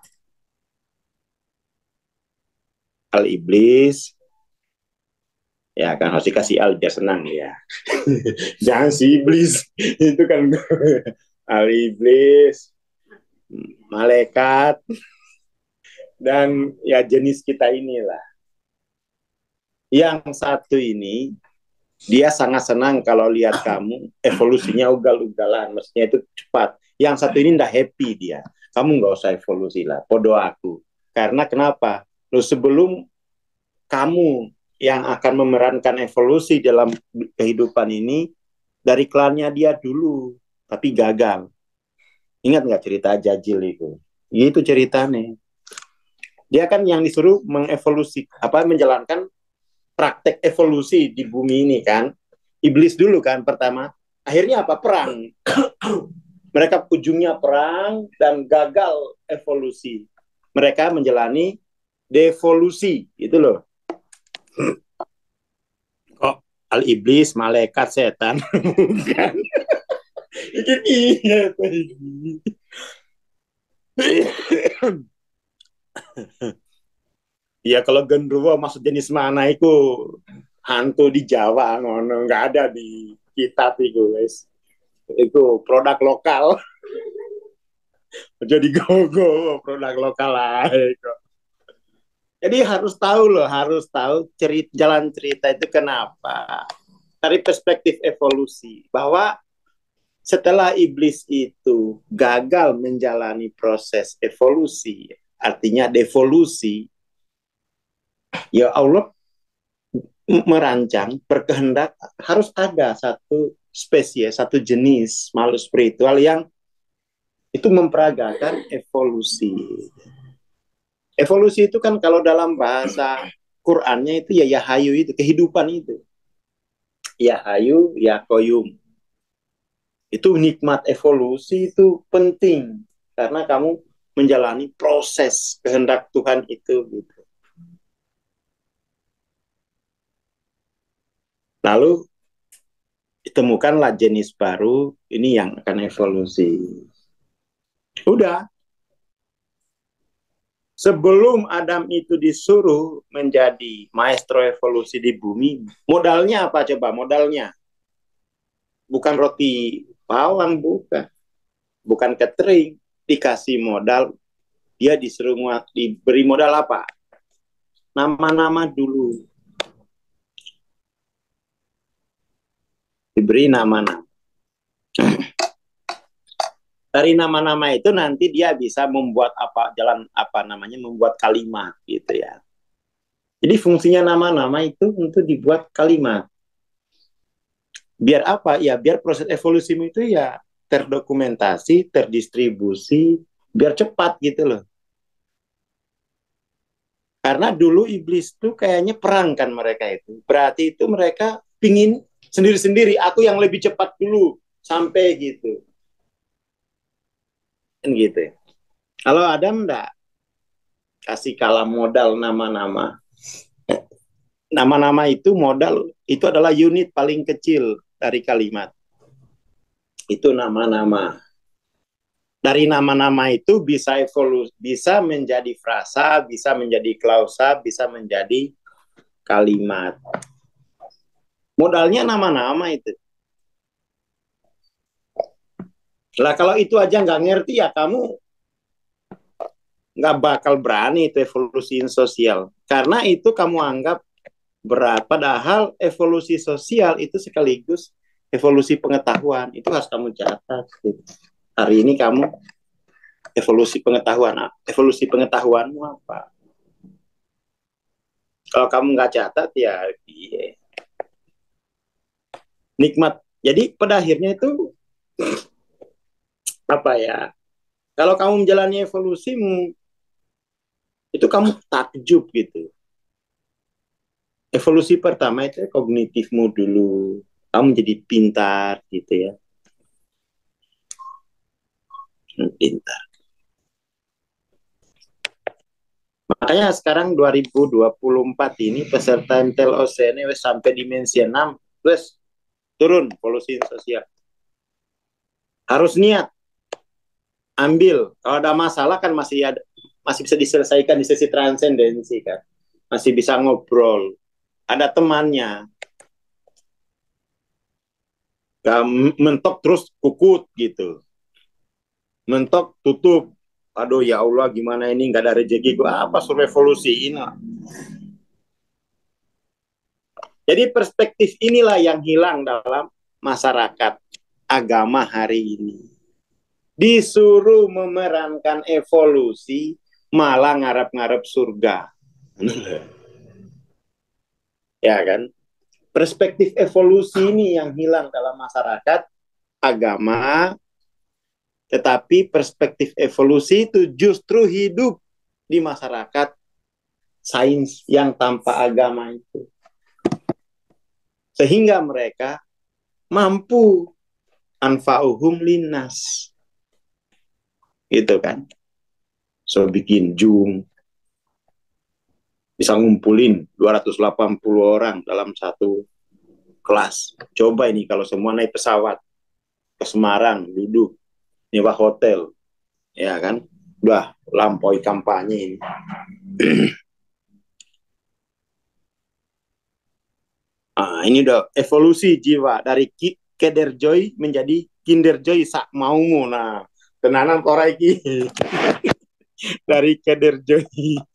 Al-iblis, ya kan harus dikasih al biar senang ya. Jangan si iblis itu kan al-iblis, malaikat, dan ya jenis kita inilah. Yang satu ini dia sangat senang kalau lihat kamu evolusinya ugal-ugalan, maksudnya itu cepat. Yang satu ini ndak happy dia. Kamu nggak usah evolusi lah, podo aku. Karena kenapa? Lo sebelum kamu yang akan memerankan evolusi dalam kehidupan ini, dari klannya dia dulu, tapi gagal. Ingat nggak cerita Jajil itu? Itu ceritanya. Dia kan yang disuruh mengevolusi, menjalankan praktek evolusi di bumi ini kan. Iblis dulu kan pertama. Akhirnya apa? Perang. Mereka ujungnya perang dan gagal evolusi. Mereka menjalani devolusi, itu loh. Kok al-iblis, malaikat, setan? Bukan. Ini ya kalau genderuwo maksud jenis mana itu hantu di Jawa ngono nggak ada di kita itu guys, itu produk lokal. Jadi go produk lokal lah itu. Jadi harus tahu loh, harus tahu jalan cerita itu kenapa dari perspektif evolusi, bahwa setelah iblis itu gagal menjalani proses evolusi, artinya devolusi, ya Allah merancang berkehendak harus ada satu spesies, satu jenis makhluk spiritual yang itu memperagakan evolusi. Evolusi itu kan kalau dalam bahasa Qur'annya itu ya Yahayu, itu kehidupan itu. Yahayu, ya Koyum. Itu nikmat evolusi itu penting karena kamu menjalani proses kehendak Tuhan itu gitu. Lalu ditemukanlah jenis baru ini yang akan evolusi. Udah. Sebelum Adam itu disuruh menjadi maestro evolusi di bumi, modalnya apa coba? Modalnya bukan roti bawang, bukan. Bukan catering, dikasih modal, dia disuruh diberi modal apa? Nama-nama dulu. Diberi nama-nama. Dari nama-nama itu nanti dia bisa membuat membuat kalimat gitu ya. Jadi fungsinya nama-nama itu untuk dibuat kalimat. Biar apa? Ya biar proses evolusimu itu ya terdokumentasi, terdistribusi, biar cepat gitu loh. Karena dulu iblis tuh kayaknya perang kan mereka itu. Berarti itu mereka pingin sendiri-sendiri, aku yang lebih cepat dulu sampai gitu. Kan gitu ya. Kalau Adam enggak kasih kalah modal nama-nama. Nama-nama itu modal, itu adalah unit paling kecil dari kalimat. Itu nama-nama. Dari nama-nama itu bisa evolusi, bisa menjadi frasa, bisa menjadi klausa, bisa menjadi kalimat. Modalnya nama-nama itu. Lah kalau itu aja nggak ngerti ya kamu nggak bakal berani itu evolusiin sosial. Karena itu kamu anggap berat. Padahal evolusi sosial itu sekaligus evolusi pengetahuan. Itu harus kamu catat. Hari ini kamu evolusi pengetahuan. Evolusi pengetahuanmu apa? Kalau kamu nggak catat ya iya. Nikmat. Jadi pada akhirnya itu apa ya? Kalau kamu menjalani evolusimu itu kamu takjub gitu. Evolusi pertama itu kognitifmu dulu. Kamu jadi pintar gitu ya. Pintar. Makanya sekarang 2024 ini peserta MTEL OCN sampai dimensi 6 terus turun polusi sosial. Harus niat ambil. Kalau ada masalah kan masih bisa diselesaikan di sesi transendensi kan. Masih bisa ngobrol. Ada temannya. Gak mentok terus kukut gitu. Mentok tutup. Aduh ya Allah gimana ini nggak ada rezeki gue apa suruh revolusi ini. Jadi perspektif inilah yang hilang dalam masyarakat agama hari ini. Disuruh memerankan evolusi malah ngarep-ngarep surga. Ya kan? Perspektif evolusi ini yang hilang dalam masyarakat agama, tetapi perspektif evolusi itu justru hidup di masyarakat sains yang tanpa agama itu. Sehingga mereka mampu anfa'uhum linnas. Gitu kan. So bikin Zoom, bisa ngumpulin 280 orang dalam satu kelas. Coba ini kalau semua naik pesawat ke Semarang, duduk, nyewa hotel, ya kan? Udah lampaui kampanye ini. Ini udah evolusi jiwa dari kederjoy menjadi kinderjoy sak maumu. Nah, tenanan orang iki dari kederjoy.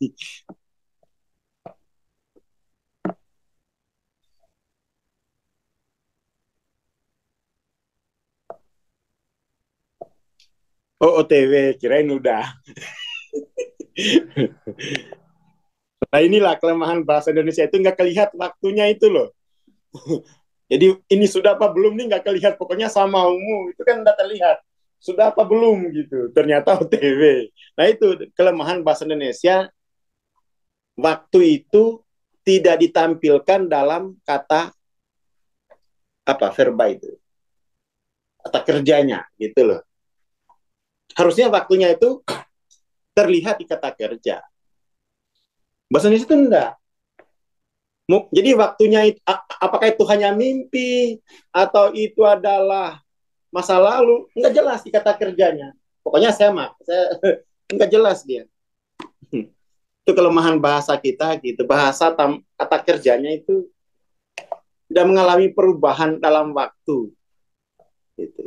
Oh, OTW, kirain udah. Nah inilah kelemahan bahasa Indonesia itu nggak kelihatan waktunya itu loh. Jadi ini sudah apa belum nih nggak kelihatan, pokoknya sama umum itu kan udah terlihat. Sudah apa belum gitu, ternyata OTW. Nah itu kelemahan bahasa Indonesia, waktu itu tidak ditampilkan dalam kata apa verba itu, kata kerjanya gitu loh. Harusnya waktunya itu terlihat di kata kerja. Bahasa Indonesia itu enggak. Jadi waktunya itu, apakah itu hanya mimpi atau itu adalah masa lalu, nggak jelas di kata kerjanya. Pokoknya saya nggak jelas dia. Itu kelemahan bahasa kita gitu. Bahasa kata kerjanya itu tidak mengalami perubahan dalam waktu. Gitu.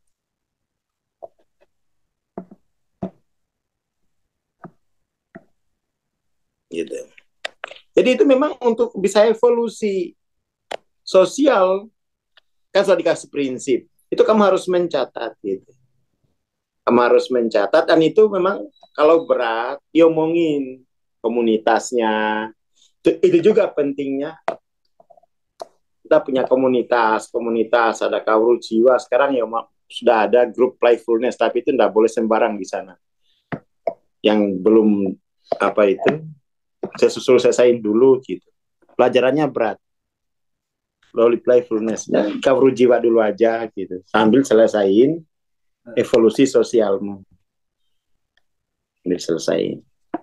Gitu. Jadi itu memang untuk bisa evolusi sosial kan sudah dikasih prinsip. Itu kamu harus mencatat gitu. Kamu harus mencatat dan itu memang kalau berat diomongin komunitasnya, Itu juga pentingnya kita punya komunitas, ada Kawru Jiwa. Sekarang ya sudah ada grup playfulness, tapi itu tidak boleh sembarang di sana. Yang belum apa itu, saya susul selesaiin dulu gitu. Pelajarannya berat. Lalu playfulness, ya, Kawru Jiwa dulu aja gitu. Sambil selesaiin evolusi sosialmu. Sambil selesaiin.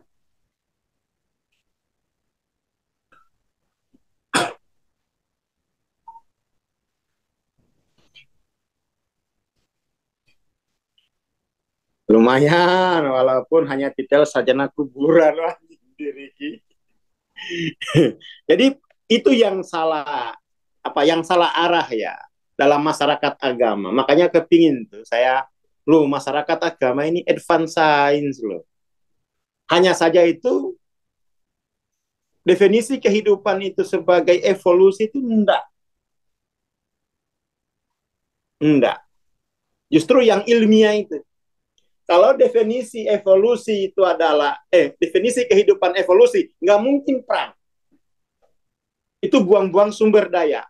Lumayan, walaupun hanya titel sarjana kuburan lah diri. Jadi itu yang salah, apa yang salah arah ya dalam masyarakat agama. Makanya kepingin tuh saya, lu masyarakat agama ini advance science loh. Hanya saja itu definisi kehidupan itu sebagai evolusi itu enggak. Justru yang ilmiah itu. Kalau definisi evolusi itu adalah, definisi kehidupan evolusi, nggak mungkin perang. Itu buang-buang sumber daya.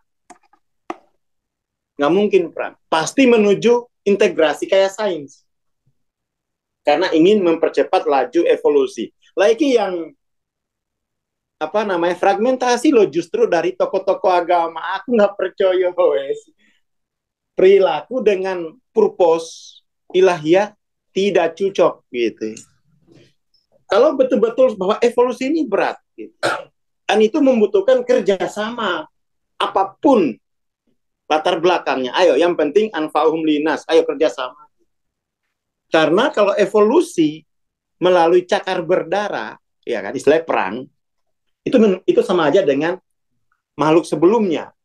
Nggak mungkin perang. Pasti menuju integrasi kayak sains. Karena ingin mempercepat laju evolusi. Lagi yang apa namanya fragmentasi lo justru dari tokoh-tokoh agama. Aku nggak percaya wes. Perilaku dengan purpose ilahiyah tidak cocok gitu. Kalau betul-betul bahwa evolusi ini berat, gitu. Dan itu membutuhkan kerjasama apapun latar belakangnya. Ayo, yang penting anfa'uhum linas. Ayo kerjasama. Karena kalau evolusi melalui cakar berdarah, ya kan, istilah perang, itu sama aja dengan makhluk sebelumnya.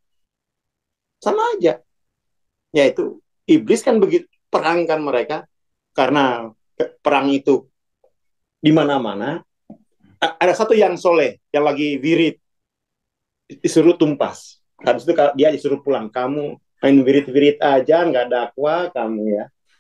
Sama aja. Yaitu iblis kan begitu perang kan mereka karena perang itu di mana-mana. Ada satu yang soleh, yang lagi wirid, disuruh tumpas. Habis itu dia disuruh pulang. Kamu main wirid-wirid aja, nggak dakwah kamu ya.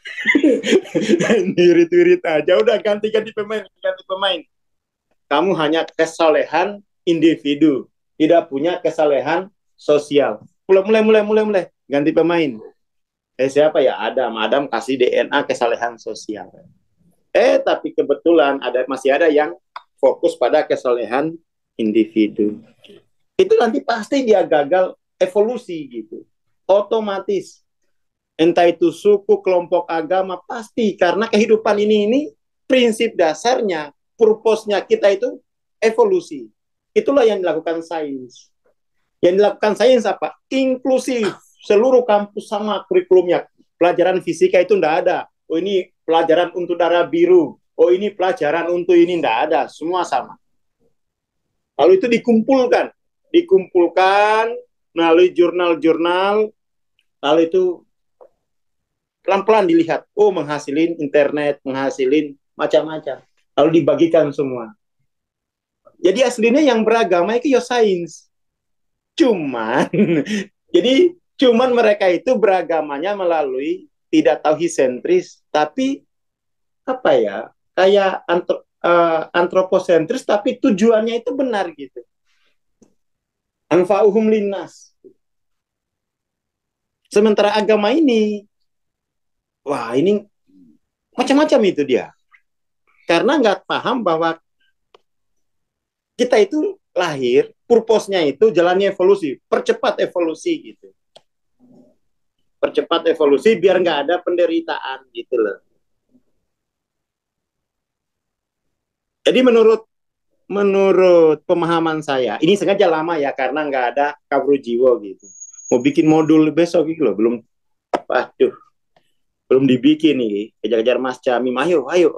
Wirid-wirid aja, udah ganti-ganti pemain. Kamu hanya kesalehan individu, tidak punya kesalehan sosial. Mulai, ganti pemain. Siapa ya? Adam kasih DNA kesalehan sosial. Tapi kebetulan masih ada yang fokus pada kesalehan individu. Itu nanti pasti dia gagal evolusi gitu. Otomatis. Entah itu suku, kelompok agama, pasti. Karena kehidupan ini prinsip dasarnya, purpose-nya kita itu evolusi. Itulah yang dilakukan sains. Yang dilakukan sains apa? Inklusif. Seluruh kampus sama kurikulumnya. Pelajaran fisika itu enggak ada. Oh ini pelajaran untuk darah biru. Oh ini pelajaran untuk ini, enggak ada. Semua sama. Lalu itu dikumpulkan melalui jurnal-jurnal, lalu itu pelan-pelan dilihat, menghasilin internet, menghasilin macam-macam, lalu dibagikan semua. Jadi aslinya yang beragama itu ya sains, cuman mereka itu beragamanya melalui tidak tauhid sentris, tapi apa ya, kayak antroposentris, tapi tujuannya itu benar gitu. Anfa'uhum linnas. Sementara agama ini, wah ini macam-macam itu dia. Karena nggak paham bahwa kita itu lahir, purpose-nya itu jalannya evolusi, percepat evolusi gitu. Percepat evolusi biar nggak ada penderitaan gitu loh. Jadi menurut pemahaman saya, ini sengaja lama ya karena nggak ada Kawru Jiwa gitu. Mau bikin modul besok gitu loh, belum dibikin nih. Kejar-kejar Mas Camim, ayo.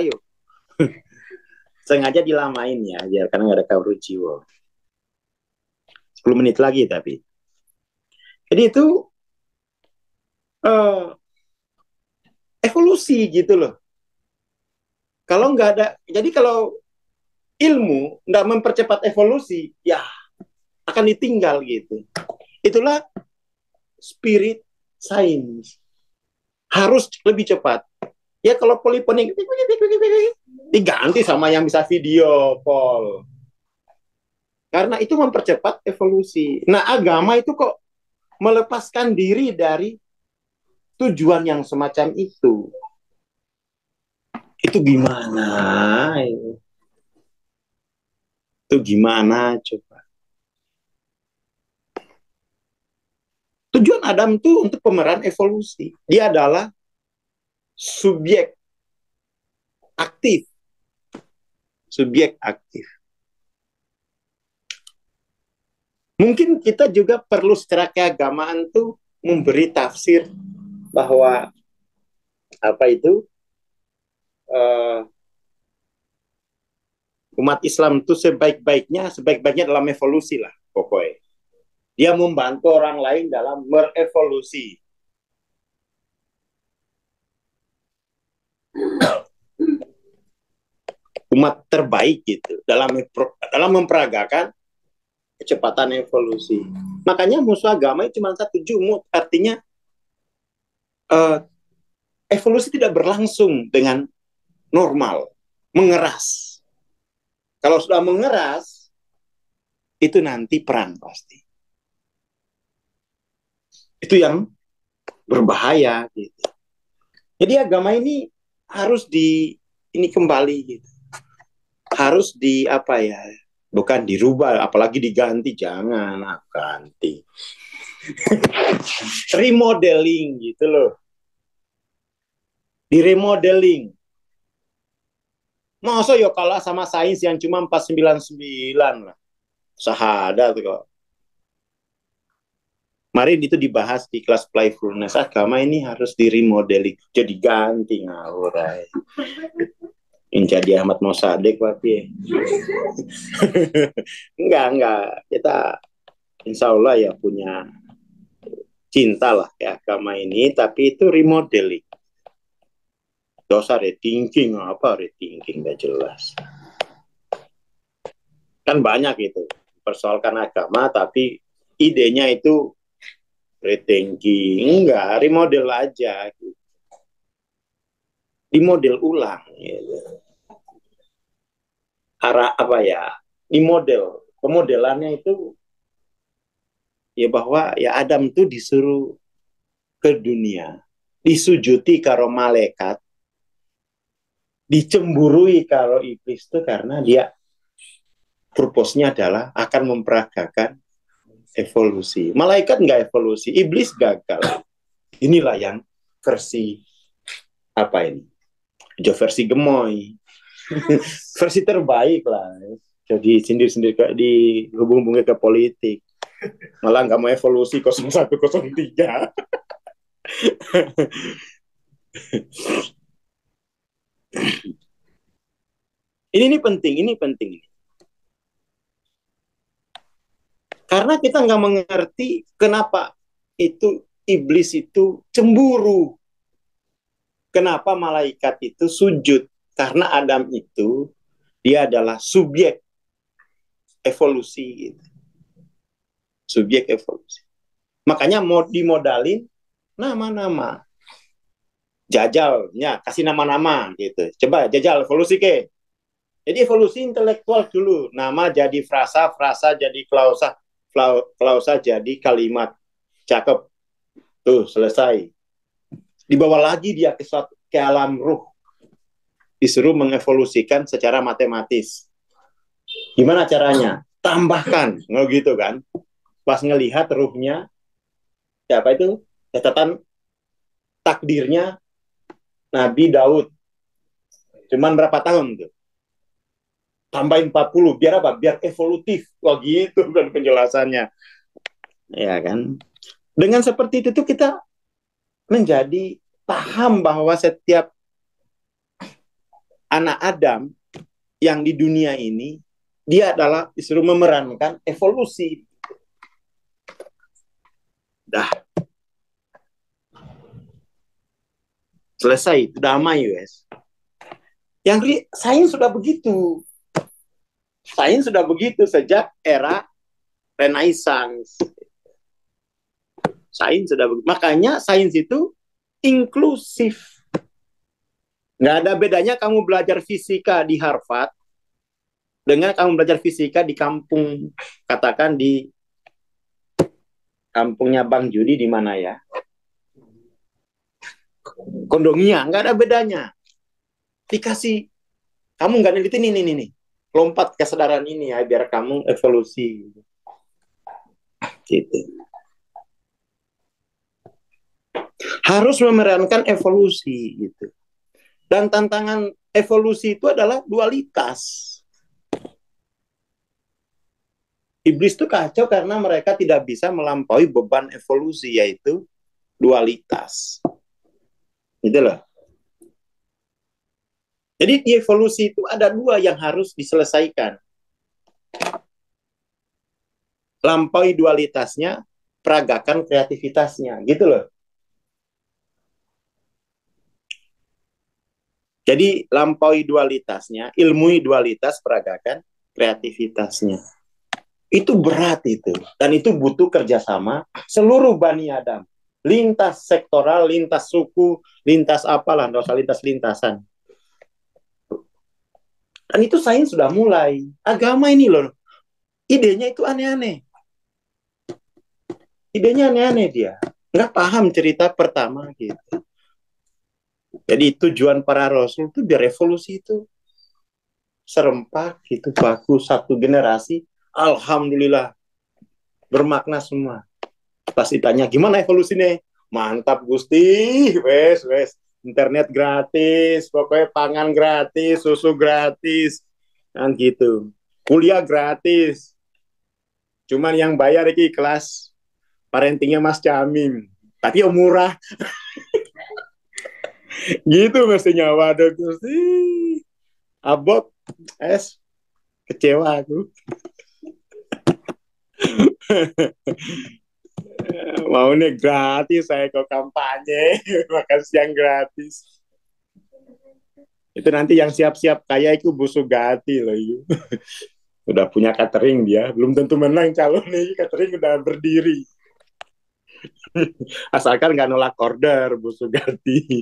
Sengaja dilamain ya, biar karena nggak ada Kawru Jiwa. 10 menit lagi tapi. Jadi itu evolusi gitu loh. Kalau nggak ada, jadi kalau ilmu nggak mempercepat evolusi, ya akan ditinggal gitu. Itulah spirit sains. Harus lebih cepat. Ya kalau poliponik diganti sama yang bisa video call. Karena itu mempercepat evolusi. Nah, agama itu kok melepaskan diri dari tujuan yang semacam itu. Itu gimana? Itu gimana coba? Tujuan Adam itu untuk pemeran evolusi. Dia adalah subjek aktif. Subjek aktif. Mungkin kita juga perlu secara keagamaan tuh memberi tafsir bahwa apa itu umat Islam itu sebaik-baiknya dalam evolusi lah pokoknya. Dia membantu orang lain dalam merevolusi. Umat terbaik gitu dalam memperagakan kecepatan evolusi. Makanya musuh agama itu cuma satu, jumut. Artinya evolusi tidak berlangsung dengan normal, mengeras. Kalau sudah mengeras, itu nanti perang pasti. Itu yang berbahaya gitu. Jadi agama ini harus ini kembali gitu. Harus apa ya? Bukan dirubah, apalagi diganti, jangan ganti. Remodeling gitu loh. Di remodeling. Masa ya kalah sama sains yang cuma 499 lah. Syahadat kok. Kemarin itu dibahas di kelas playfulness. Agama ini harus di remodeling. Jadi ganti ngawur. Yang jadi Ahmad Mosadek tapi enggak. Kita insya Allah ya punya cinta lah ya agama ini. Tapi itu remodeling. Dosa rethinking, apa rethinking gak jelas. Kan banyak itu. Persoalkan agama tapi idenya itu rethinking, enggak, remodel aja gitu. Dimodel ulang gitu. Apa ya? Dimodel. Pemodelannya itu ya bahwa ya Adam tuh disuruh ke dunia, disujuti karo malaikat, dicemburui karo iblis tuh karena dia purpose-nya adalah akan memperagakan evolusi. Malaikat nggak evolusi, iblis gagal. Inilah yang versi apa ini? Versi gemoy. Versi terbaik lah. Jadi sendiri-sendiri dihubung-hubungin ke politik. Malah nggak mau evolusi 0103. ini penting. Karena kita nggak mengerti kenapa itu iblis itu cemburu. Kenapa malaikat itu sujud? Karena Adam itu dia adalah subjek evolusi. Subjek evolusi. Makanya mau dimodalin nama-nama. Jajalnya, kasih nama-nama gitu. Coba jajal evolusi ke. Jadi evolusi intelektual dulu. Nama jadi frasa, frasa jadi klausa, klausa jadi kalimat. Cakep. Tuh, selesai. Dibawa lagi dia ke alam ruh. Disuruh mengevolusikan secara matematis. Gimana caranya? Tambahkan, nggak gitu kan? Pas ngelihat ruhnya, siapa itu? Catatan takdirnya Nabi Daud. Cuman berapa tahun tuh? Tambahin 40, biar apa? Biar evolutif. Wah gitu kan penjelasannya. Ya kan? Dengan seperti itu tuh kita menjadi paham bahwa setiap anak Adam yang di dunia ini, dia adalah disuruh memerankan evolusi. Dah. Selesai, damai wes. Yang sains sudah begitu. Sains sudah begitu sejak era Renaissance. Sains sudah begitu. Makanya sains itu inklusif. Nggak ada bedanya kamu belajar fisika di Harvard Dengan kamu belajar fisika di kampung, katakan di kampungnya Bang Judi di mana ya? Kondongia, nggak ada bedanya. Dikasih, kamu nggak neliti nih. Lompat kesadaran ini ya, biar kamu evolusi. Gitu. Harus memerankan evolusi gitu. Dan tantangan evolusi itu adalah dualitas. Iblis itu kacau karena mereka tidak bisa melampaui beban evolusi, yaitu dualitas. Gitu loh. Jadi di evolusi itu ada dua yang harus diselesaikan. Lampaui dualitasnya, peragakan kreativitasnya. Gitu loh. Jadi lampaui dualitasnya, ilmui dualitas, peragakan kreativitasnya. Itu berat itu. Dan itu butuh kerjasama seluruh Bani Adam. Lintas sektoral, lintas suku, lintas apalah, nggak usah lintas-lintasan. Dan itu sains sudah mulai. Agama ini loh, idenya itu aneh-aneh. Idenya aneh-aneh dia. Nggak paham cerita pertama gitu. Jadi tujuan para rasul itu biar revolusi itu serempak gitu, bagus, satu generasi. Alhamdulillah, bermakna semua. Pas ditanya, gimana evolusinya? Mantap Gusti, wes. Internet gratis, pokoknya pangan gratis, susu gratis, kan gitu. Kuliah gratis. Cuman yang bayar iki kelas parentingnya Mas Camim. Tapi yang murah. Gitu mestinya. Waduh Gusti. Abot, es, kecewa aku. Maunya gratis, saya kok kampanye. Makan siang gratis. Itu nanti yang siap-siap kaya itu Busugati loh. Itu. Udah punya catering dia. Belum tentu menang calon nih. Catering udah berdiri. Asalkan nggak nolak order Busugati.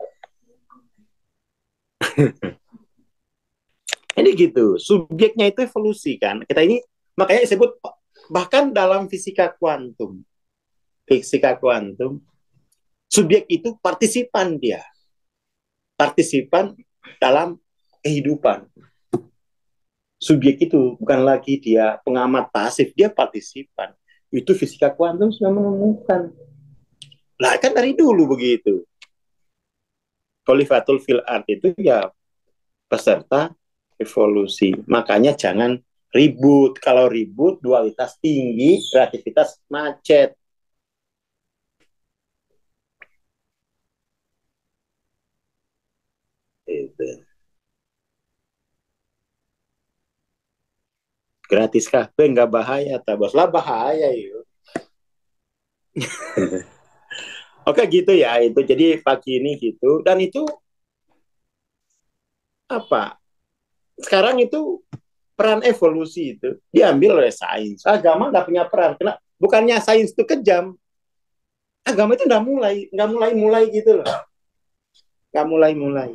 Ini gitu. Subjeknya itu evolusi kan. Kita ini makanya disebut bahkan dalam fisika kuantum. Fisika kuantum. Subjek itu partisipan dia. Partisipan dalam kehidupan. Subjek itu bukan lagi dia pengamat pasif, dia partisipan. Itu fisika kuantum sudah menemukan. Lah kan dari dulu begitu. Khalifatul fil art itu ya peserta evolusi. Makanya jangan ribut. Kalau ribut, dualitas tinggi, kreativitas macet. Itu. Gratis kafe nggak bahaya, tabos lah bahaya yuk. Oke gitu ya itu. Jadi pagi ini gitu dan itu apa? Sekarang itu peran evolusi itu diambil oleh sains. Agama nggak punya peran. Kenapa? Bukannya sains itu kejam, agama itu nggak mulai gitu loh, nggak mulai.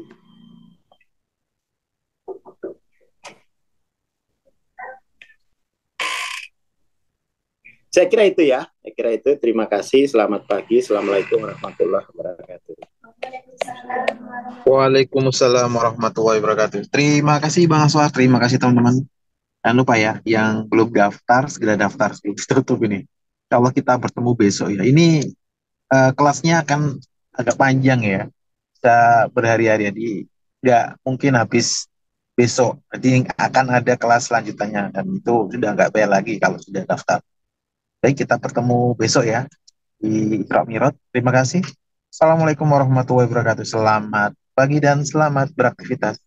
Saya kira itu ya, saya kira itu. Terima kasih, selamat pagi, assalamualaikum warahmatullahi wabarakatuh. Waalaikumsalam warahmatullahi wabarakatuh. Terima kasih Bang Aswar, terima kasih teman-teman. Jangan lupa ya, yang belum daftar, segera daftar sebelum tutup ini. Kalau kita bertemu besok ya. Ini kelasnya akan agak panjang ya. Bisa berhari-hari. Jadi nggak mungkin habis besok. Jadi akan ada kelas selanjutnya. Dan itu sudah nggak bayar lagi kalau sudah daftar. Baik, kita bertemu besok ya di Isra Mi'raj. Terima kasih. Assalamualaikum warahmatullahi wabarakatuh. Selamat pagi dan selamat beraktivitas.